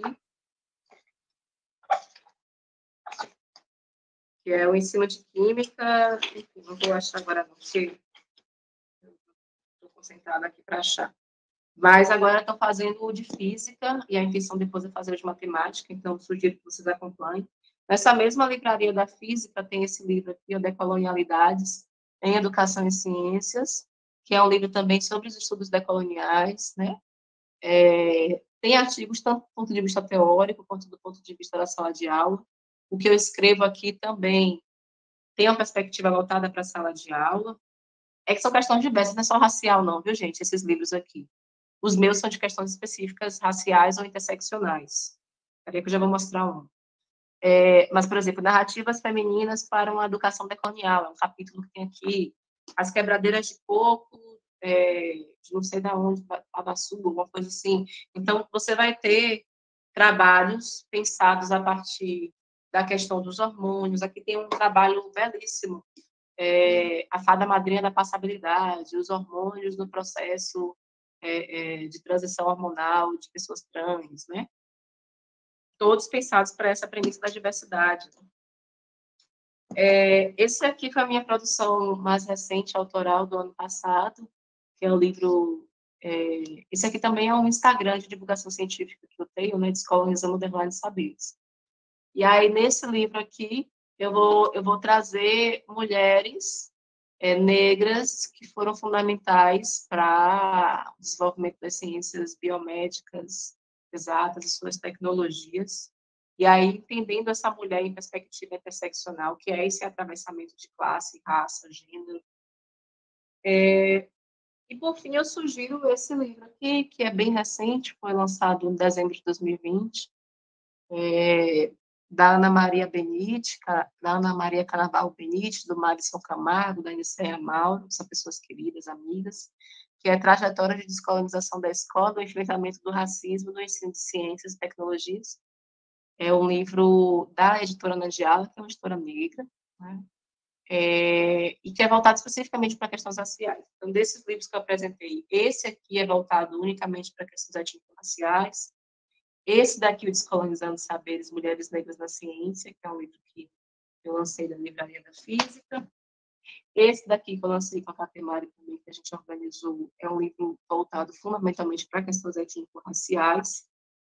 que é o ensino de química. Enfim, não vou achar agora não, porque estou concentrada aqui para achar. Mas agora estou fazendo o de física, e a intenção depois é fazer o de matemática, então sugiro que vocês acompanhem. Nessa mesma livraria da física tem esse livro aqui, o Decolonialidades em Educação e Ciências, que é um livro também sobre os estudos decoloniais, né? É, tem artigos tanto do ponto de vista teórico quanto do ponto de vista da sala de aula. O que eu escrevo aqui também tem uma perspectiva voltada para a sala de aula. É que são questões diversas, não é só racial não, viu, gente, esses livros aqui. Os meus são de questões específicas raciais ou interseccionais. Peraí que eu já vou mostrar um. É, mas, por exemplo, narrativas femininas para uma educação decolonial, é um capítulo que tem aqui. As quebradeiras de coco, é, de não sei de onde, Babassu, alguma coisa assim. Então, você vai ter trabalhos pensados a partir da questão dos hormônios. Aqui tem um trabalho belíssimo, é, a fada madrinha da passabilidade, os hormônios no processo é, é, de transição hormonal de pessoas trans, né? Todos pensados para essa premissa da diversidade. É, esse aqui foi a minha produção mais recente, autoral, do ano passado, que é o livro... É, esse aqui também é um Instagram de divulgação científica que eu tenho, né, Descolonizando Underline Saberes. E aí, nesse livro aqui, eu vou, eu vou trazer mulheres é, negras que foram fundamentais para o desenvolvimento das ciências biomédicas, exatas e suas tecnologias. E aí, entendendo essa mulher em perspectiva interseccional, que é esse atravessamento de classe, raça, gênero. É, e, por fim, eu sugiro esse livro aqui, que é bem recente, foi lançado em dezembro de dois mil e vinte, é, da Ana Maria Benite, da Ana Maria Carnaval Benite, do Madison Camargo, da Aniceia Mauro, são pessoas queridas, amigas, que é Trajetória de Descolonização da Escola, o Enfrentamento do Racismo no Ensino de Ciências e Tecnologias. É um livro da editora Nandiala, que é uma editora negra, né? É, e que é voltado especificamente para questões raciais. Então, desses livros que eu apresentei, esse aqui é voltado unicamente para questões étnico-raciais. Esse daqui, o Descolonizando Saberes, Mulheres Negras na Ciência, que é um livro que eu lancei da Livraria da Física. Esse daqui, que eu lancei com a Catemari também, que a gente organizou, é um livro voltado fundamentalmente para questões étnico-raciais.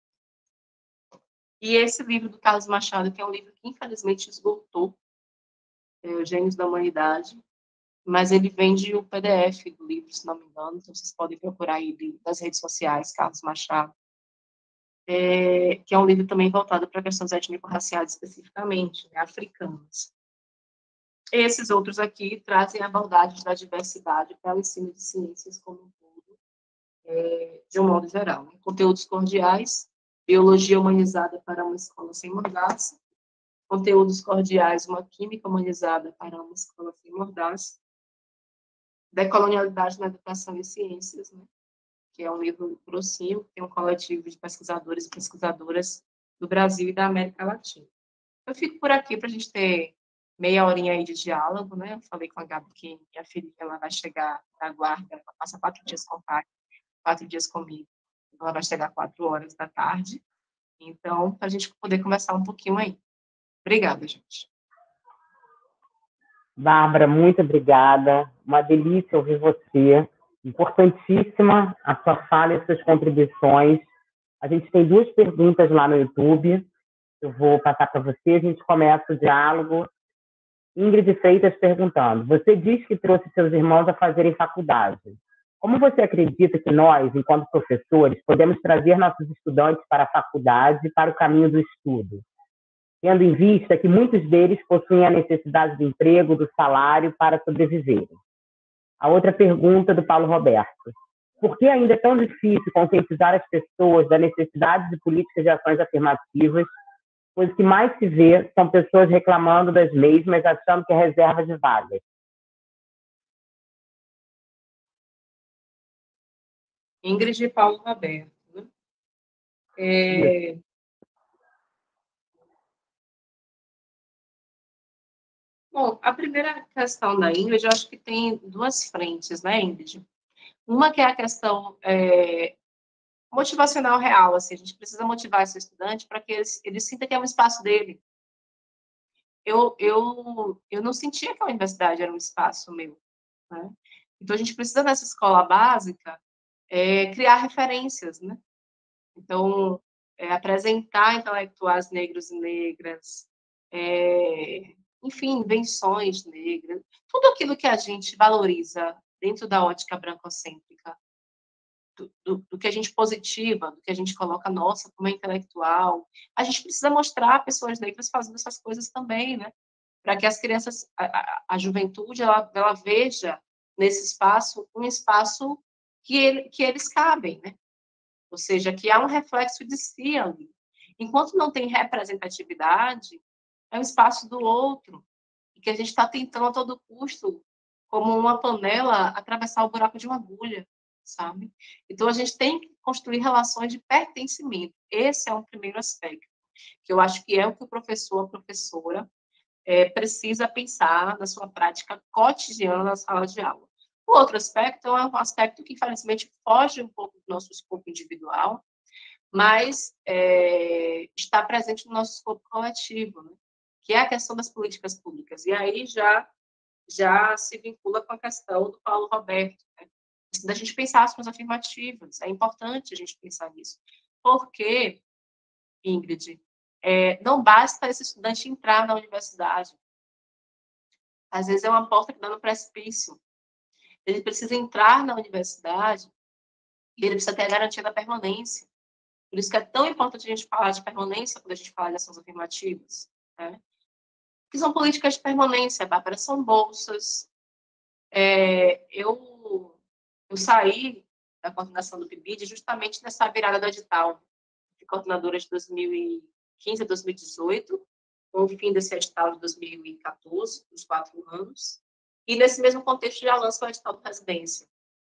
E esse livro do Carlos Machado, que é um livro que, infelizmente, esgotou, é, o Gênios da Humanidade, mas ele vende o P D F do livro, se não me engano, então vocês podem procurar aí nas redes sociais, Carlos Machado. É, que é um livro também voltado para questões étnico-raciais especificamente, né, africanas. Esses outros aqui trazem abordagens da diversidade para o ensino de ciências como um todo, é, de um modo geral. Né? Conteúdos cordiais, biologia humanizada para uma escola sem mordaça, conteúdos cordiais, uma química humanizada para uma escola sem mordaça, decolonialidade na educação e ciências, né? Que é um livro grossinho, que tem um coletivo de pesquisadores e pesquisadoras do Brasil e da América Latina. Eu fico por aqui para a gente ter meia horinha aí de diálogo, né? Eu falei com a Gabi que minha filha ela vai chegar na guarda, ela passa quatro dias com o pai, quatro dias comigo. Ela vai chegar quatro horas da tarde. Então, para a gente poder conversar um pouquinho aí. Obrigada, gente. Bárbara, muito obrigada. Uma delícia ouvir você. Importantíssima a sua fala e suas contribuições. A gente tem duas perguntas lá no YouTube. Eu vou passar para você. A gente começa o diálogo. Ingrid Freitas perguntando: você diz que trouxe seus irmãos a fazerem faculdade. Como você acredita que nós, enquanto professores, podemos trazer nossos estudantes para a faculdade e para o caminho do estudo, tendo em vista que muitos deles possuem a necessidade do emprego, do salário para sobreviverem? A outra pergunta do Paulo Roberto: por que ainda é tão difícil conscientizar as pessoas da necessidade de políticas de ações afirmativas, pois o que mais se vê são pessoas reclamando das mesmas, achando que é reserva de vagas? Ingrid e Paulo Roberto. Né? É... Bom, a primeira questão da Ingrid, eu acho que tem duas frentes, né, Ingrid? Uma que é a questão é, motivacional real, assim, a gente precisa motivar esse estudante para que ele, ele sinta que é um espaço dele. Eu, eu, eu não sentia que a universidade era um espaço meu, né? Então, a gente precisa, nessa escola básica, é, criar referências, né? Então, é, apresentar intelectuais negros e negras, é, enfim, invenções negras, tudo aquilo que a gente valoriza dentro da ótica brancocêntrica, do, do, do que a gente positiva, do que a gente coloca, nossa, como é intelectual. A gente precisa mostrar pessoas negras fazendo essas coisas também, né? Para que as crianças, a, a, a juventude, ela, ela veja nesse espaço um espaço que, ele, que eles cabem, né? Ou seja, que há um reflexo de si ali. Enquanto não tem representatividade, é um espaço do outro, e que a gente está tentando a todo custo, como uma panela, atravessar o buraco de uma agulha, sabe? Então, a gente tem que construir relações de pertencimento. Esse é um primeiro aspecto, que eu acho que é o que o professor, a professora, é, precisa pensar na sua prática cotidiana na sala de aula. O outro aspecto é um aspecto que, infelizmente, foge um pouco do nosso escopo individual, mas é, está presente no nosso escopo coletivo, né? Que é a questão das políticas públicas. E aí já, já se vincula com a questão do Paulo Roberto, né? Da gente pensar ações afirmativas. É importante a gente pensar nisso. Porque, Ingrid, é, não basta esse estudante entrar na universidade. Às vezes é uma porta que dá no precipício. Ele precisa entrar na universidade e ele precisa ter a garantia da permanência. Por isso que é tão importante a gente falar de permanência quando a gente fala de ações afirmativas, né? Que são políticas de permanência, Bárbara, são bolsas. É, eu, eu saí da coordenação do P I B I D justamente nessa virada do edital, de coordenadora de dois mil e quinze a dois mil e dezoito, com o fim desse edital de dois mil e quatorze, dos quatro anos, e nesse mesmo contexto já lança o edital de residência.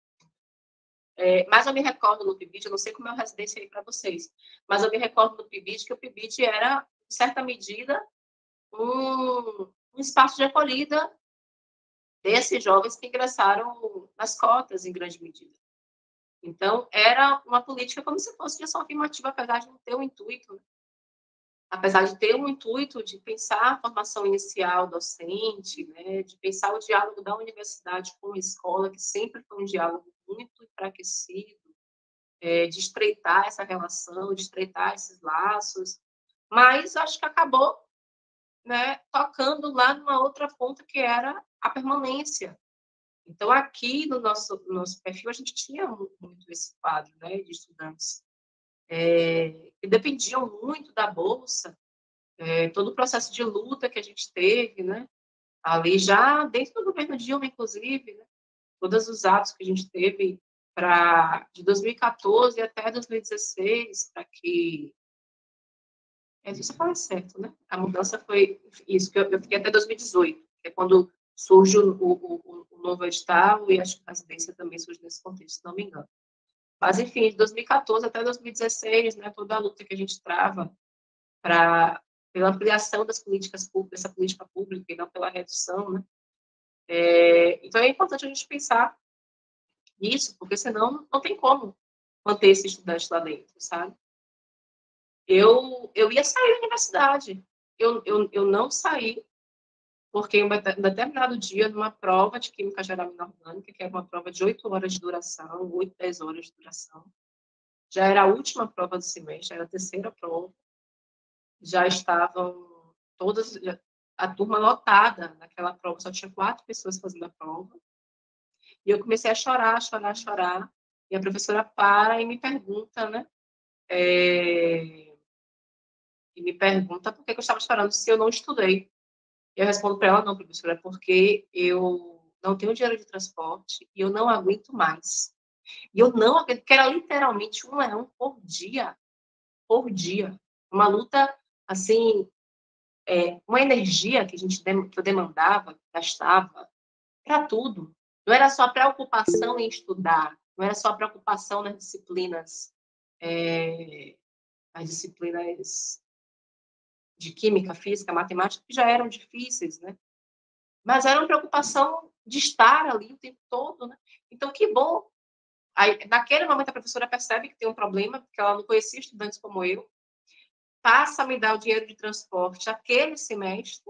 É, mas eu me recordo no P I B I D, eu não sei como é a residência aí para vocês, mas eu me recordo no P I B I D que o P I B I D era, em certa medida, um, um espaço de acolhida desses jovens que ingressaram nas cotas, em grande medida. Então, era uma política como se fosse de ação afirmativa, apesar de não ter o intuito, né? Apesar de ter um intuito de pensar a formação inicial docente, né, de pensar o diálogo da universidade com a escola, que sempre foi um diálogo muito enfraquecido, é, de estreitar essa relação, de estreitar esses laços, mas acho que acabou, né, tocando lá numa outra ponta que era a permanência. Então, aqui no nosso, no nosso perfil, a gente tinha muito esse quadro, né, de estudantes é, que dependiam muito da bolsa, é, todo o processo de luta que a gente teve, né, ali já dentro do governo Dilma, inclusive, né, todos os atos que a gente teve para de dois mil e quatorze até dois mil e dezesseis, para que é, você fala certo, né? A mudança foi isso, que eu, eu fiquei até dois mil e dezoito, que é quando surge o, o, o novo edital, e acho que a residência também surge nesse contexto, se não me engano. Mas, enfim, de dois mil e quatorze até dois mil e dezesseis, né, toda a luta que a gente trava para pela ampliação das políticas públicas, dessa política pública, e não pela redução, né? É, então, é importante a gente pensar nisso, porque senão não tem como manter esse estudante lá dentro, sabe? eu, eu ia sair da universidade. Eu, eu, eu não saí, porque em um determinado dia, numa prova de Química Geral Inorgânica, que era uma prova de oito horas de duração, oito, dez horas de duração, já era a última prova do semestre, era a terceira prova, já estavam todas, a turma lotada naquela prova, só tinha quatro pessoas fazendo a prova, e eu comecei a chorar, chorar, chorar, e a professora para e me pergunta, né, é, e me pergunta por que eu estava chorando se eu não estudei. Eu respondo para ela, não, professora, é porque eu não tenho dinheiro de transporte e eu não aguento mais. E eu não aguento, porque era literalmente um leão por dia, por dia. Uma luta, assim, é, uma energia que a gente que eu demandava, gastava, para tudo. Não era só preocupação em estudar, não era só preocupação nas disciplinas, é, as disciplinas de química, física, matemática, que já eram difíceis, né? Mas era uma preocupação de estar ali o tempo todo, né? Então, que bom. Aí, naquele momento, a professora percebe que tem um problema, porque ela não conhecia estudantes como eu, passa a me dar o dinheiro de transporte aquele semestre,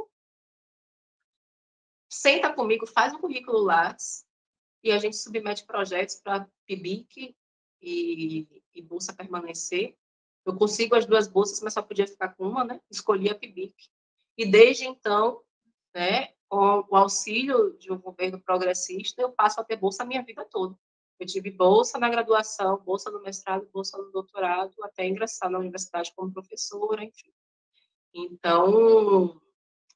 senta comigo, faz um currículo Lattes, e a gente submete projetos para P I B I C e, e Bolsa Permanecer. Eu consigo as duas bolsas, mas só podia ficar com uma, né? Escolhi a P I B I C. E desde então, né, com o auxílio de um governo progressista, eu passo a ter bolsa a minha vida toda. Eu tive bolsa na graduação, bolsa no mestrado, bolsa no doutorado, até ingressar na universidade como professora, enfim. Então,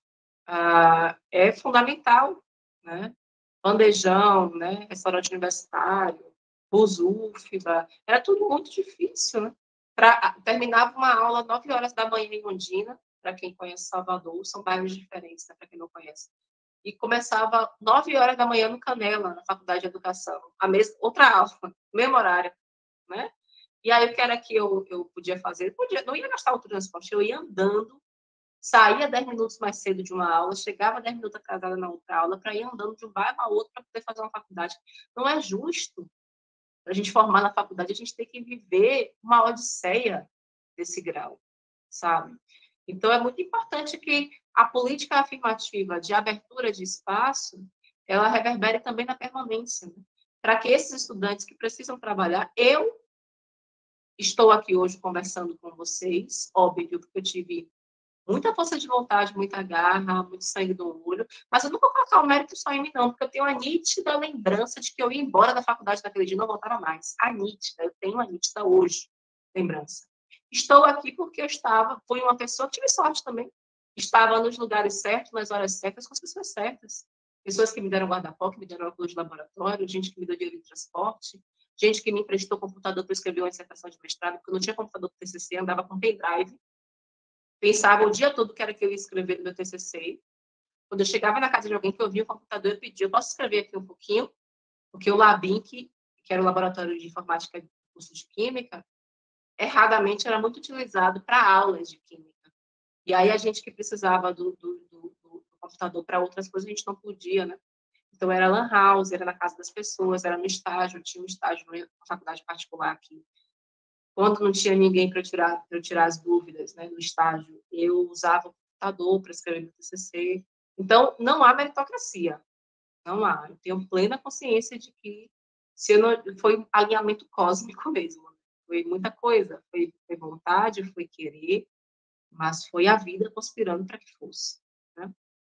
ah, é fundamental, né? Bandejão, né? Restaurante universitário, Busúfida, era tudo muito difícil, né? Pra, terminava uma aula nove horas da manhã em Ondina, para quem conhece Salvador, são bairros diferentes, né, para quem não conhece. E começava nove horas da manhã no Canela, na Faculdade de Educação, a mesma, outra aula, mesmo horário, né? E aí, o que era que eu, eu podia fazer? Eu podia, não ia gastar o transporte, eu ia andando, saía dez minutos mais cedo de uma aula, chegava dez minutos atrasada na outra aula, para ir andando de um bairro a outro para poder fazer uma faculdade. Não é justo. Para a gente formar na faculdade, a gente tem que viver uma odisseia desse grau, sabe? Então, é muito importante que a política afirmativa de abertura de espaço, ela reverbere também na permanência, né? Para que esses estudantes que precisam trabalhar, eu estou aqui hoje conversando com vocês, óbvio, porque eu tive muita força de vontade, muita garra, muito sangue no olho, mas eu não vou colocar o mérito só em mim, não, porque eu tenho a nítida lembrança de que eu ia embora da faculdade naquele dia e não voltava mais. A nítida, eu tenho a nítida hoje, lembrança. Estou aqui porque eu estava, fui uma pessoa que tive sorte também, estava nos lugares certos, nas horas certas, com as pessoas certas. Pessoas que me deram guarda-pó, que me deram óculos de laboratório, gente que me deu dinheiro de transporte, gente que me emprestou computador para escrever uma dissertação de mestrado, porque eu não tinha computador para T C C, andava com pendrive, pensava o dia todo que era que eu ia escrever no meu T C C. Quando eu chegava na casa de alguém que eu via o computador, eu pedia, eu posso escrever aqui um pouquinho? Porque o LabInc, que era o laboratório de informática do curso de Química, erradamente era muito utilizado para aulas de Química. E aí a gente que precisava do, do, do, do computador para outras coisas, a gente não podia, né? Então, era lan house, era na casa das pessoas, era no estágio, tinha um estágio na faculdade particular aqui. Quando não tinha ninguém para tirar, para tirar as dúvidas, né, no estágio, eu usava o computador para escrever o T C C. Então, não há meritocracia. Não há. Eu tenho plena consciência de que se eu não, foi um alinhamento cósmico mesmo. Foi muita coisa. Foi, foi vontade, foi querer, mas foi a vida conspirando para que fosse. Né?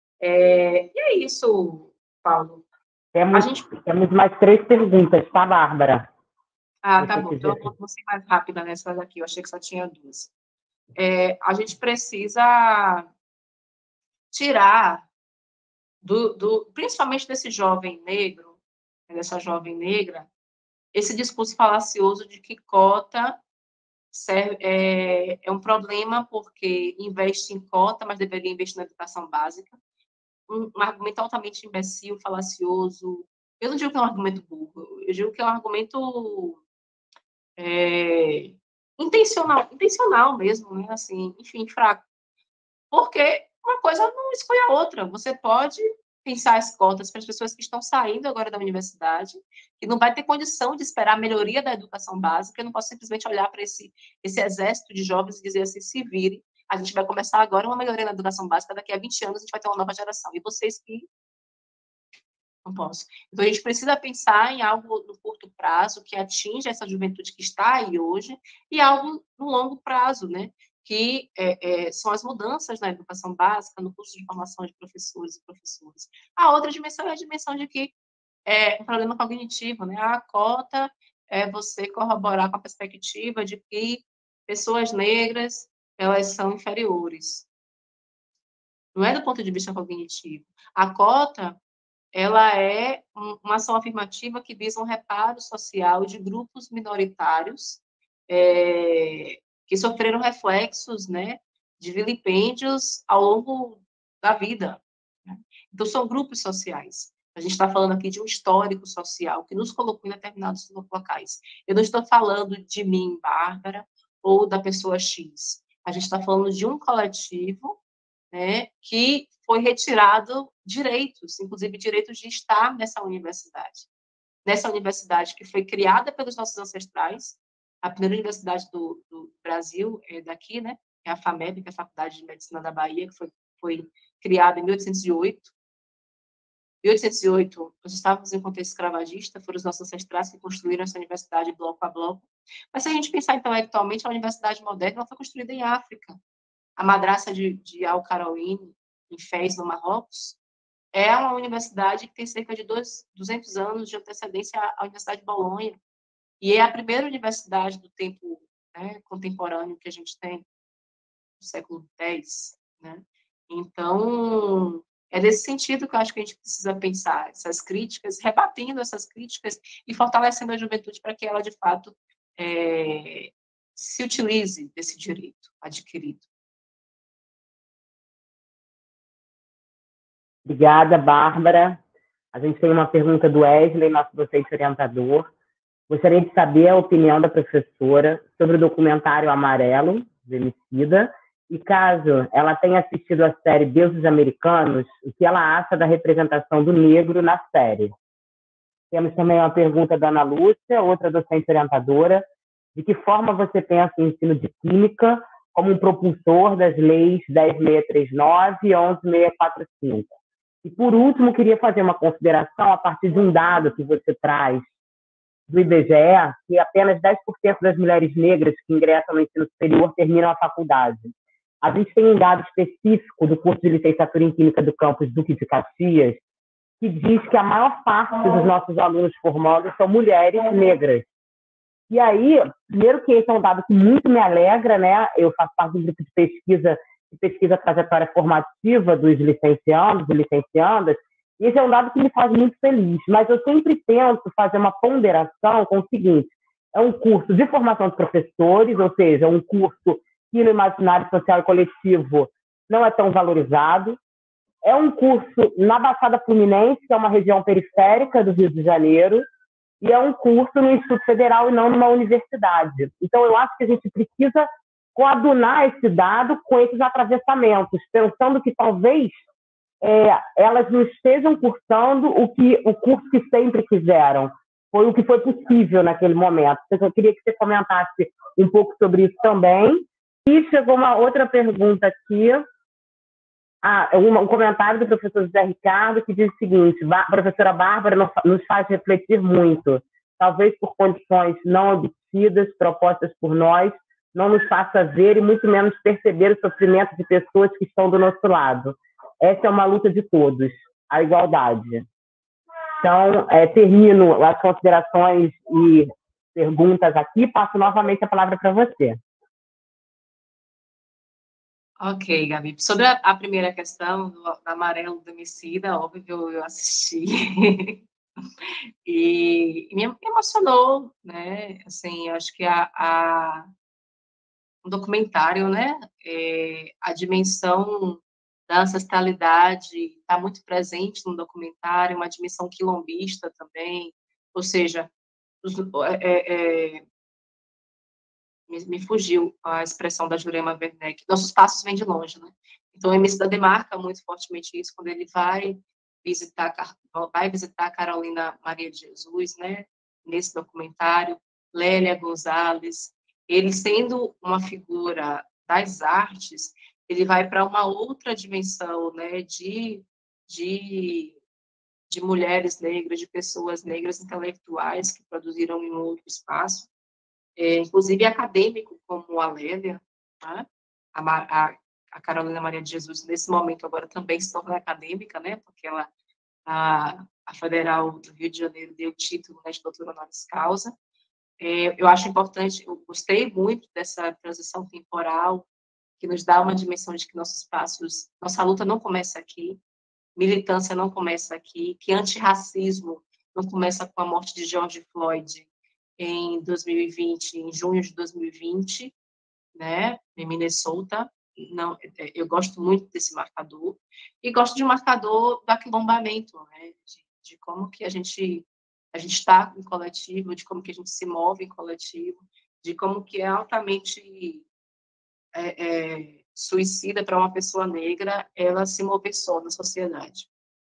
É, e é isso, Paulo. Temos, a gente... temos mais três perguntas, tá, Bárbara? Ah, tá bom. Então, eu vou ser mais rápida nessa daqui. Eu achei que só tinha duas. É, a gente precisa tirar, do, do, principalmente desse jovem negro, dessa jovem negra, esse discurso falacioso de que cota serve, é, é um problema porque investe em cota, mas deveria investir na educação básica. Um, um argumento altamente imbecil, falacioso. Eu não digo que é um argumento burro, eu digo que é um argumento é, intencional, intencional mesmo, né? Assim, enfim, fraco. Porque uma coisa não exclui a outra. Você pode pensar as cotas para as pessoas que estão saindo agora da universidade, que não vai ter condição de esperar a melhoria da educação básica. Eu não posso simplesmente olhar para esse, esse exército de jovens e dizer assim, se vire, a gente vai começar agora uma melhoria na educação básica, daqui a vinte anos a gente vai ter uma nova geração. E vocês que não posso. Então, a gente precisa pensar em algo no curto prazo que atinja essa juventude que está aí hoje e algo no longo prazo, né? Que é, é, são as mudanças na educação básica, no curso de formação de professores e professoras. A outra dimensão é a dimensão de que é um problema cognitivo, né? A cota é você corroborar com a perspectiva de que pessoas negras, elas são inferiores. Não é do ponto de vista cognitivo. A cota, ela é uma ação afirmativa que visa um reparo social de grupos minoritários é, que sofreram reflexos, né, de vilipêndios ao longo da vida. Né? Então, são grupos sociais. A gente está falando aqui de um histórico social que nos colocou em determinados locais. Eu não estou falando de mim, Bárbara, ou da pessoa X. A gente está falando de um coletivo, né, que foi retirado direitos, inclusive direitos de estar nessa universidade. Nessa universidade que foi criada pelos nossos ancestrais, a primeira universidade do, do Brasil é daqui, né, é a FAMEB, que é a Faculdade de Medicina da Bahia, que foi, foi criada em mil oitocentos e oito. Em mil oitocentos e oito, nós estávamos em contexto escravagista, foram os nossos ancestrais que construíram essa universidade bloco a bloco. Mas se a gente pensar intelectualmente, a universidade moderna ela foi construída em África. A madraça de, de Al-Qarawiyyin, em Fez, no Marrocos, é uma universidade que tem cerca de dois, duzentos anos de antecedência à Universidade de Bolonha, e é a primeira universidade do tempo, né, contemporâneo que a gente tem, do século dez. Né? Então, é nesse sentido que eu acho que a gente precisa pensar essas críticas, rebatendo essas críticas e fortalecendo a juventude para que ela, de fato, é, se utilize desse direito adquirido. Obrigada, Bárbara. A gente tem uma pergunta do Wesley, nosso docente orientador. Gostaria de saber a opinião da professora sobre o documentário Amarelo, de Emicida, e caso ela tenha assistido a série Deuses Americanos, o que ela acha da representação do negro na série. Temos também uma pergunta da Ana Lúcia, outra docente orientadora. De que forma você pensa o ensino de Química como um propulsor das leis dez mil seiscentos e trinta e nove e onze mil seiscentos e quarenta e cinco? E, por último, queria fazer uma consideração a partir de um dado que você traz do I B G E, que apenas dez por cento das mulheres negras que ingressam no ensino superior terminam a faculdade. A gente tem um dado específico do curso de licenciatura em Química do campus Duque de Caxias, que diz que a maior parte dos nossos alunos formandos são mulheres negras. E aí, primeiro que esse é um dado que muito me alegra, né? Eu faço parte do grupo de pesquisa que pesquisa a trajetória formativa dos licenciados e licenciandas, e esse é um dado que me faz muito feliz, mas eu sempre tento fazer uma ponderação com o seguinte: é um curso de formação de professores, ou seja, um curso que no imaginário social e coletivo não é tão valorizado, é um curso na Baixada Fluminense, que é uma região periférica do Rio de Janeiro, e é um curso no Instituto Federal e não numa universidade. Então, eu acho que a gente precisa coadunar esse dado com esses atravessamentos, pensando que talvez é, elas não estejam cursando o, que, o curso que sempre quiseram, foi o que foi possível naquele momento. Então, eu queria que você comentasse um pouco sobre isso também. E chegou uma outra pergunta aqui, ah, um, um comentário do professor José Ricardo, que diz o seguinte: a professora Bárbara nos faz refletir muito, talvez por condições não obtidas, propostas por nós, não nos faça ver e muito menos perceber o sofrimento de pessoas que estão do nosso lado. Essa é uma luta de todos, a igualdade. Então, é, termino as considerações e perguntas aqui, passo novamente a palavra para você. Ok, Gabi. Sobre a, a primeira questão, do, do Amarelo do Emicida, óbvio, eu assisti. e, e me emocionou, né? Assim, eu acho que a, a um documentário, né? É, a dimensão da ancestralidade está muito presente no documentário, uma dimensão quilombista também, ou seja, os, é, é, me, me fugiu a expressão da Jurema Werneck, nossos passos vêm de longe, né? Então, o Emicida demarca muito fortemente isso, quando ele vai visitar, vai visitar a Carolina Maria de Jesus, né? Nesse documentário, Lélia Gonzalez. Ele, sendo uma figura das artes, ele vai para uma outra dimensão, né? De, de, de mulheres negras, de pessoas negras intelectuais que produziram em um outro espaço, é, inclusive acadêmico, como a Lélia, né? a, a, a Carolina Maria de Jesus, nesse momento, agora também se torna acadêmica, né? Porque ela, a, a Federal do Rio de Janeiro deu o título, né, de doutora honoris causa. É, eu acho importante, eu gostei muito dessa transição temporal, que nos dá uma dimensão de que nossos passos, nossa luta não começa aqui, militância não começa aqui, que antirracismo não começa com a morte de George Floyd em dois mil e vinte, em junho de dois mil e vinte, né, em Minnesota. Não, eu gosto muito desse marcador e gosto de um marcador do aquilombamento, né, de, de como que a gente a gente está em coletivo, de como que a gente se move em coletivo, de como que é altamente é, é, suicida para uma pessoa negra ela se mover só na sociedade.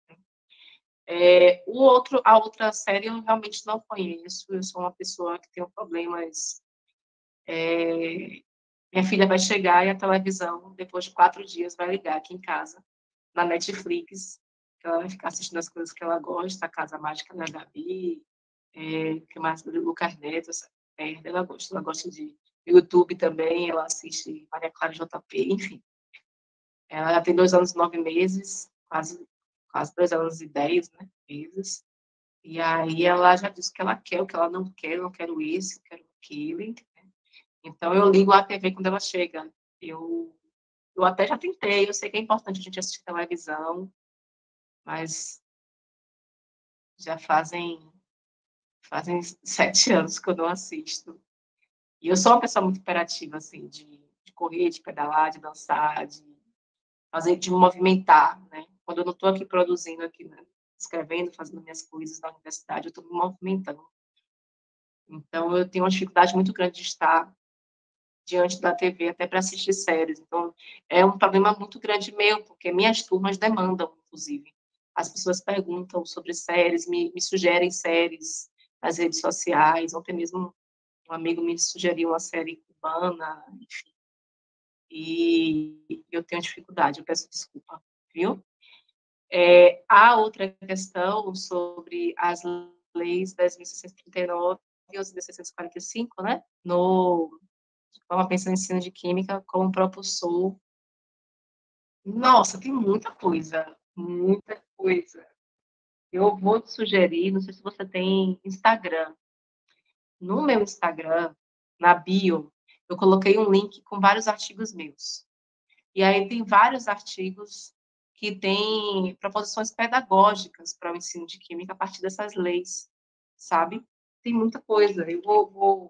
É, o outro, a outra série eu realmente não conheço, eu sou uma pessoa que tem problemas. É, minha filha vai chegar e a televisão, depois de quatro dias, vai ligar aqui em casa, na Netflix, que ela vai ficar assistindo as coisas que ela gosta, a Casa Mágica da Gabi, é, que mais do Lucas Neto, é, ela gosta, ela gosta de YouTube também, ela assiste Maria Clara J P, enfim. Ela já tem dois anos e nove meses, quase, quase dois anos e dez, né, meses. E aí ela já disse o que ela quer, o que ela não quer, eu não quero esse, eu quero aquele. Então eu ligo a T V quando ela chega. Eu, eu até já tentei, eu sei que é importante a gente assistir televisão, mas já fazem, fazem sete anos que eu não assisto. E eu sou uma pessoa muito imperativa, assim, de, de correr, de pedalar, de dançar, de fazer, de me movimentar, né? Quando eu não estou aqui produzindo, aqui, né? Escrevendo, fazendo minhas coisas na universidade, eu estou me movimentando. Então, eu tenho uma dificuldade muito grande de estar diante da T V até para assistir séries. Então, é um problema muito grande meu, porque minhas turmas demandam, inclusive. As pessoas perguntam sobre séries, me, me sugerem séries nas redes sociais. Ontem mesmo um amigo me sugeriu uma série cubana, enfim. E eu tenho dificuldade, eu peço desculpa, viu? É, há outra questão sobre as leis dez mil seiscentos e trinta e nove e onze mil seiscentos e quarenta e cinco, né? No, vamos pensar em ensino de química como propulsor. Nossa, tem muita coisa, muita coisa. Eu vou te sugerir, não sei se você tem Instagram. No meu Instagram, na bio, eu coloquei um link com vários artigos meus. E aí tem vários artigos que têm proposições pedagógicas para o ensino de química a partir dessas leis, sabe? Tem muita coisa. Eu vou... vou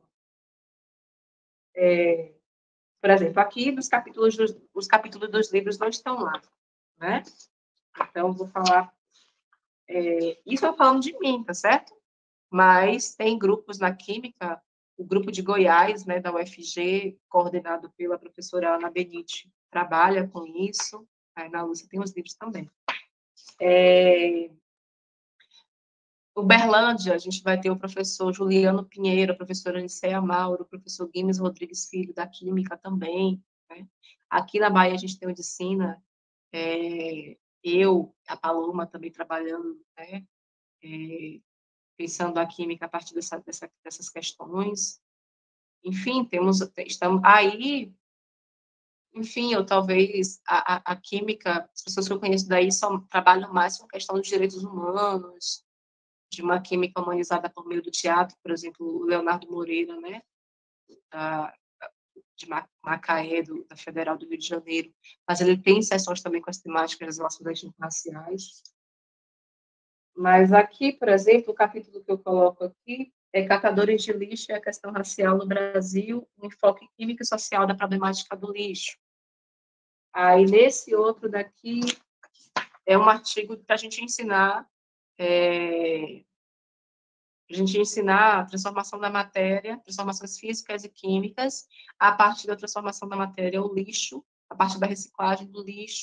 é, por exemplo, aqui nos capítulos dos, os capítulos dos livros não estão lá, né? Então, vou falar... É, isso eu falando de mim, tá certo? Mas tem grupos na química, o grupo de Goiás, né, da U F G, coordenado pela professora Ana Benite, trabalha com isso. Aí na Lúcia tem os livros também. É... Uberlândia, a gente vai ter o professor Juliano Pinheiro, a professora Aniceia Mauro, o professor Guimes Rodrigues Filho, da Química também. Né? Aqui na Bahia a gente tem o Medicina, é... eu, a Paloma também trabalhando, né? É... pensando a química a partir dessa, dessa, dessas questões. Enfim, temos, estamos aí, enfim, eu talvez, a, a, a química, as pessoas que eu conheço daí só trabalham mais com a questão dos direitos humanos, de uma química humanizada por meio do teatro, por exemplo, o Leonardo Moreira, né, da, de Macaé, do, da Federal do Rio de Janeiro, mas ele tem sessões também com as temáticas das relações interraciais. Mas aqui, por exemplo, o capítulo que eu coloco aqui é Catadores de Lixo e a Questão Racial no Brasil, um enfoque químico e social da problemática do lixo. Aí, nesse outro daqui, é um artigo para a gente ensinar, é, a gente ensinar a transformação da matéria, transformações físicas e químicas, a partir da transformação da matéria, o lixo, a partir da reciclagem do lixo,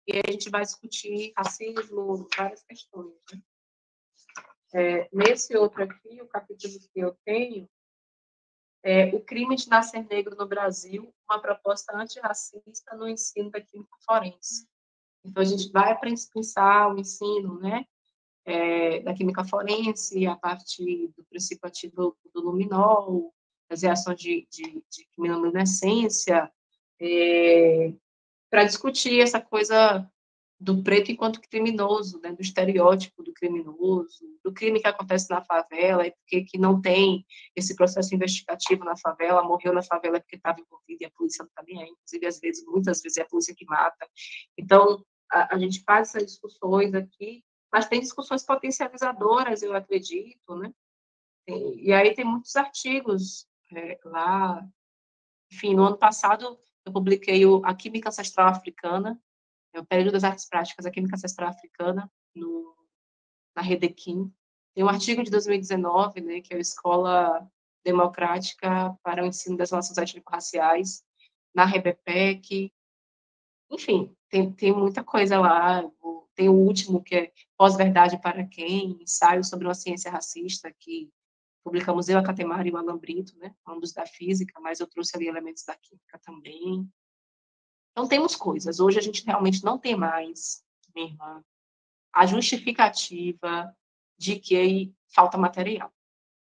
e a gente vai discutir racismo, várias questões. Né? É, nesse outro aqui, o capítulo que eu tenho, é o crime de nascer negro no Brasil, uma proposta antirracista no ensino da química forense. Então, a gente vai pensar o ensino, né, é, da química forense, a partir do princípio ativo do luminol, as reações de, de, de quimiluminescência, é, para discutir essa coisa do preto enquanto criminoso, né, do estereótipo do criminoso, do crime que acontece na favela, e porque que não tem esse processo investigativo na favela, morreu na favela porque estava envolvido e a polícia não está nem aí, inclusive, às vezes, muitas vezes é a polícia que mata. Então, a, a gente faz essas discussões aqui, mas tem discussões potencializadoras, eu acredito, né? Tem, e aí tem muitos artigos é, lá. Enfim, no ano passado, eu publiquei o, a Química Ancestral Africana, é o período das artes práticas, a química ancestral africana, no, na Redequim. Tem um artigo de dois mil e dezenove, né, que é a Escola Democrática para o Ensino das Relações Étnico-Raciais, na REBEPEC. Enfim, tem, tem muita coisa lá. Tem o último, que é Pós-Verdade para Quem? Ensaio sobre uma ciência racista, que publicamos eu, a Catemara e o Alan Brito, né, ambos da física, mas eu trouxe ali elementos da química também. Então, temos coisas. Hoje a gente realmente não tem mais, minha irmã, a justificativa de que falta material.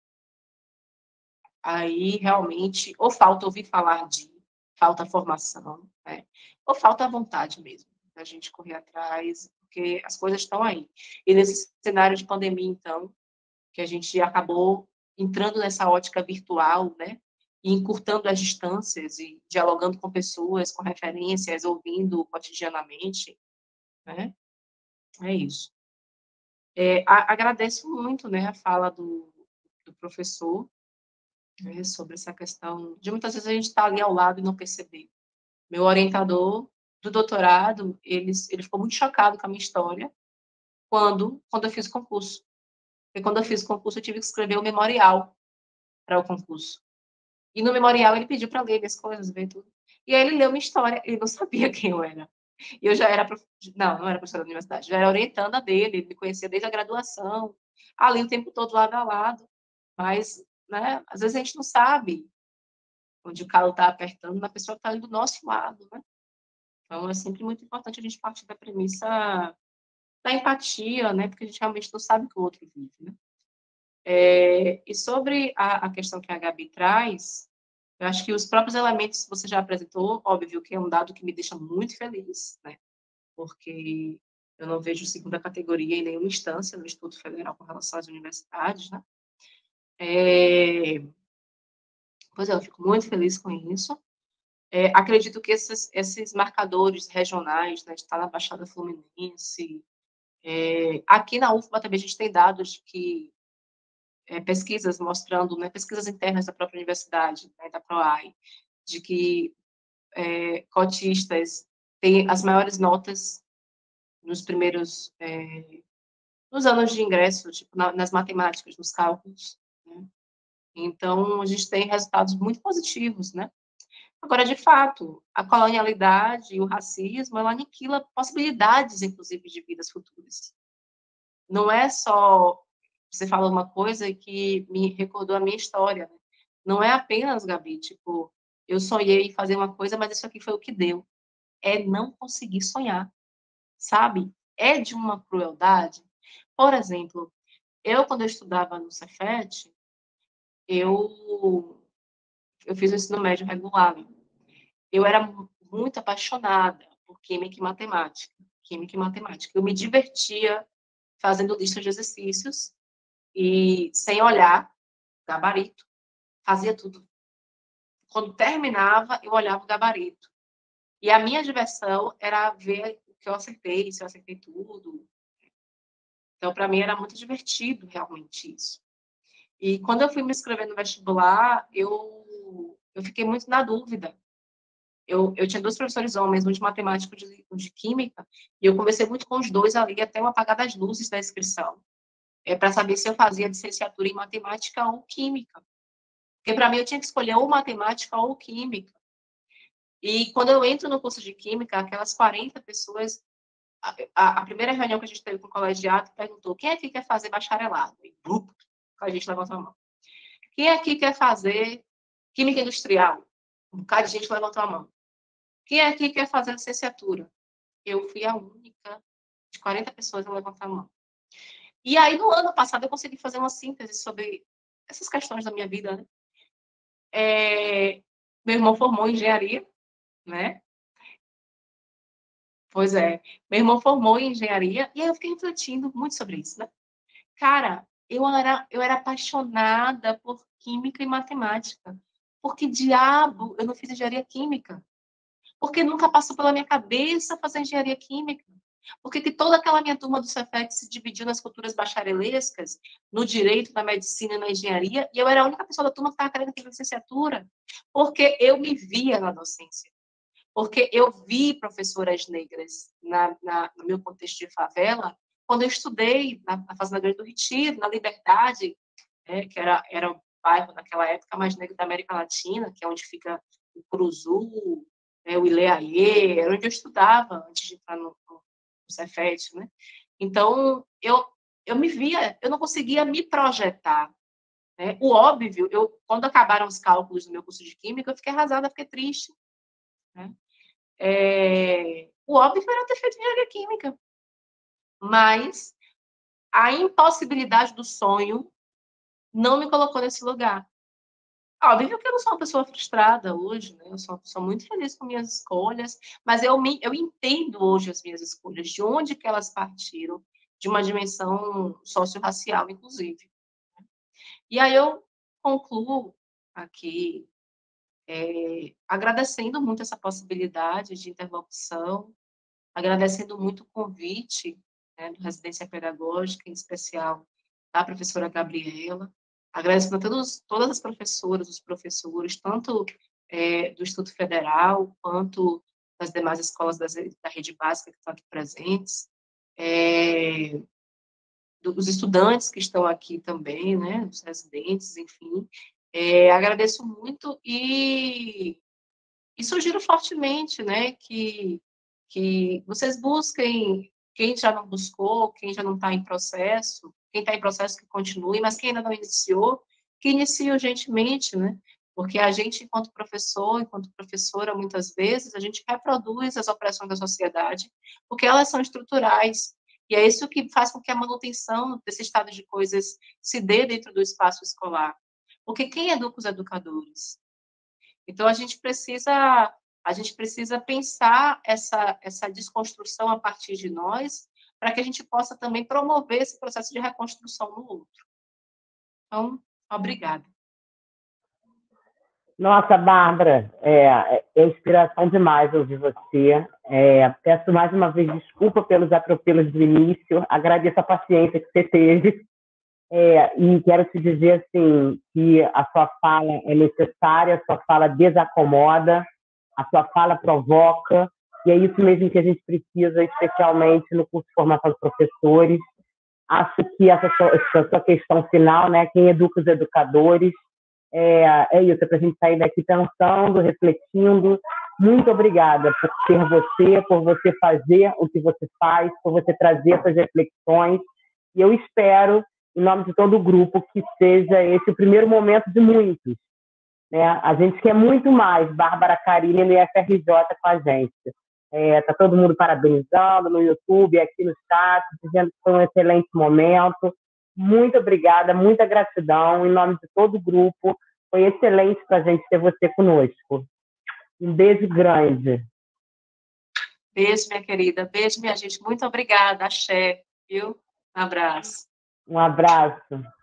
Aí, realmente, ou falta ouvir falar de, falta formação, né? Ou falta vontade mesmo, da gente correr atrás, porque as coisas estão aí. E nesse cenário de pandemia, então, que a gente acabou entrando nessa ótica virtual, né? E encurtando as distâncias e dialogando com pessoas, com referências, ouvindo cotidianamente, né? É isso. É, a, agradeço muito, né, a fala do, do professor, né, sobre essa questão de muitas vezes a gente estar ali ao lado e não perceber. Meu orientador do doutorado, ele, ele ficou muito chocado com a minha história quando, quando eu fiz o concurso. Porque quando eu fiz o concurso, eu tive que escrever o memorial para o concurso. E no memorial ele pediu para ler as coisas, ver tudo. E aí ele leu minha história, ele não sabia quem eu era. E eu já era, prof... não, não era professora da universidade, já era orientanda dele, ele me conhecia desde a graduação, ali o tempo todo lado a lado. Mas, né, às vezes a gente não sabe onde o calo está apertando na pessoa que está ali do nosso lado, né? Então é sempre muito importante a gente partir da premissa da empatia, né? Porque a gente realmente não sabe o que o outro vive, né? É, e sobre a, a questão que a Gabi traz, eu acho que os próprios elementos que você já apresentou, óbvio que é um dado que me deixa muito feliz, né? Porque eu não vejo segunda categoria em nenhuma instância no Instituto Federal com relação às universidades, né? É, pois é, eu fico muito feliz com isso. É, acredito que esses, esses marcadores regionais, né, está na Baixada Fluminense, é, aqui na U F B A também a gente tem dados que é, pesquisas mostrando, né, pesquisas internas da própria universidade, né, da PROAI, de que é, cotistas têm as maiores notas nos primeiros, é, nos anos de ingresso, tipo, na, nas matemáticas, nos cálculos, né? Então, a gente tem resultados muito positivos, né? Agora, de fato, a colonialidade e o racismo, ela aniquila possibilidades, inclusive, de vidas futuras. Não é só você fala uma coisa que me recordou a minha história, né? Não é apenas, Gabi, tipo, eu sonhei em fazer uma coisa, mas isso aqui foi o que deu. É não conseguir sonhar, sabe? É de uma crueldade. Por exemplo, eu, quando eu estudava no Cefet, eu, eu fiz o ensino médio regular. Eu era muito apaixonada por química e matemática. Química e matemática. Eu me divertia fazendo listas de exercícios e, sem olhar, gabarito, fazia tudo. Quando terminava, eu olhava o gabarito. E a minha diversão era ver o que eu acertei, se eu acertei tudo. Então, para mim, era muito divertido, realmente, isso. E quando eu fui me inscrever no vestibular, eu, eu fiquei muito na dúvida. Eu, eu tinha dois professores homens, um de matemática e de, um de química, e eu conversei muito com os dois ali, até o apagar das luzes da inscrição, é, para saber se eu fazia licenciatura em matemática ou química. Porque, para mim, eu tinha que escolher ou matemática ou química. E quando eu entro no curso de química, aquelas quarenta pessoas a, a primeira reunião que a gente teve com o colegiado perguntou: quem aqui quer fazer bacharelado? E, uh, a gente levantou a mão. Quem aqui quer fazer química industrial? Um bocado de gente levantou a mão. Quem aqui quer fazer licenciatura? Eu fui a única de quarenta pessoas a levantar a mão. E aí, no ano passado, eu consegui fazer uma síntese sobre essas questões da minha vida, né? É, meu irmão formou em engenharia, né? Pois é. Meu irmão formou em engenharia e aí eu fiquei refletindo muito sobre isso, né? Cara, eu era, eu era apaixonada por química e matemática. Por que diabo eu não fiz engenharia química? Porque nunca passou pela minha cabeça fazer engenharia química. Porque que toda aquela minha turma do Cefet se dividiu nas culturas bacharelescas, no direito, na medicina e na engenharia, e eu era a única pessoa da turma que estava querendo fazer licenciatura. Porque eu me via na docência. Porque eu vi professoras negras na, na, no meu contexto de favela, quando eu estudei na, na Fazenda Grande do Retiro, na Liberdade, né, que era, era o bairro naquela época mais negro da América Latina, que é onde fica o Curuzu, né, o Ileaê, era onde eu estudava antes de entrar no, no, no Cefet, né? Então, eu, eu me via, eu não conseguia me projetar. Né? O óbvio, eu, quando acabaram os cálculos do meu curso de Química, eu fiquei arrasada, fiquei triste. Né? É, o óbvio era ter feito engenharia química. Mas a impossibilidade do sonho não me colocou nesse lugar. Óbvio que eu não sou uma pessoa frustrada hoje, né? Eu sou uma pessoa muito feliz com minhas escolhas, mas eu, me, eu entendo hoje as minhas escolhas, de onde que elas partiram, de uma dimensão socio-racial, inclusive. E aí eu concluo aqui é, agradecendo muito essa possibilidade de interlocução, agradecendo muito o convite, né, do Residência Pedagógica, em especial da professora Gabriela, agradecendo a todos, todas as professoras, os professores, tanto é, do Instituto Federal, quanto das demais escolas das, da rede básica que estão aqui presentes, é, dos estudantes que estão aqui também, né, os residentes, enfim. É, agradeço muito e, e sugiro fortemente, né, que que vocês busquem, quem já não buscou, quem já não está em processo, quem está em processo que continue, mas quem ainda não iniciou, que inicie urgentemente, né? Porque a gente, enquanto professor, enquanto professora, muitas vezes, a gente reproduz as opressões da sociedade, porque elas são estruturais. E é isso que faz com que a manutenção desse estado de coisas se dê dentro do espaço escolar. Porque quem educa os educadores? Então, a gente precisa a gente precisa pensar essa, essa desconstrução a partir de nós, para que a gente possa também promover esse processo de reconstrução no outro. Então, obrigada. Nossa, Bárbara, é, é inspiração demais ouvir você. É, peço mais uma vez desculpa pelos atropelos do início, agradeço a paciência que você teve. É, e quero te dizer assim, que a sua fala é necessária, a sua fala desacomoda, a sua fala provoca, e é isso mesmo que a gente precisa, especialmente no curso de formação de professores. Acho que essa sua, essa sua questão final, né, quem educa os educadores, é, é isso, é para a gente sair daqui pensando, refletindo. Muito obrigada por ser você, por você fazer o que você faz, por você trazer essas reflexões, e eu espero, em nome de todo o grupo, que seja esse o primeiro momento de muitos. Né? A gente quer muito mais Bárbara Carilli no I F R J com a gente. Está é, todo mundo parabenizando no YouTube, aqui no chat, dizendo que foi um excelente momento. Muito obrigada, muita gratidão em nome de todo o grupo. Foi excelente para a gente ter você conosco. Um beijo grande. Beijo, minha querida. Beijo, minha gente. Muito obrigada. Axé, viu? Um abraço. Um abraço.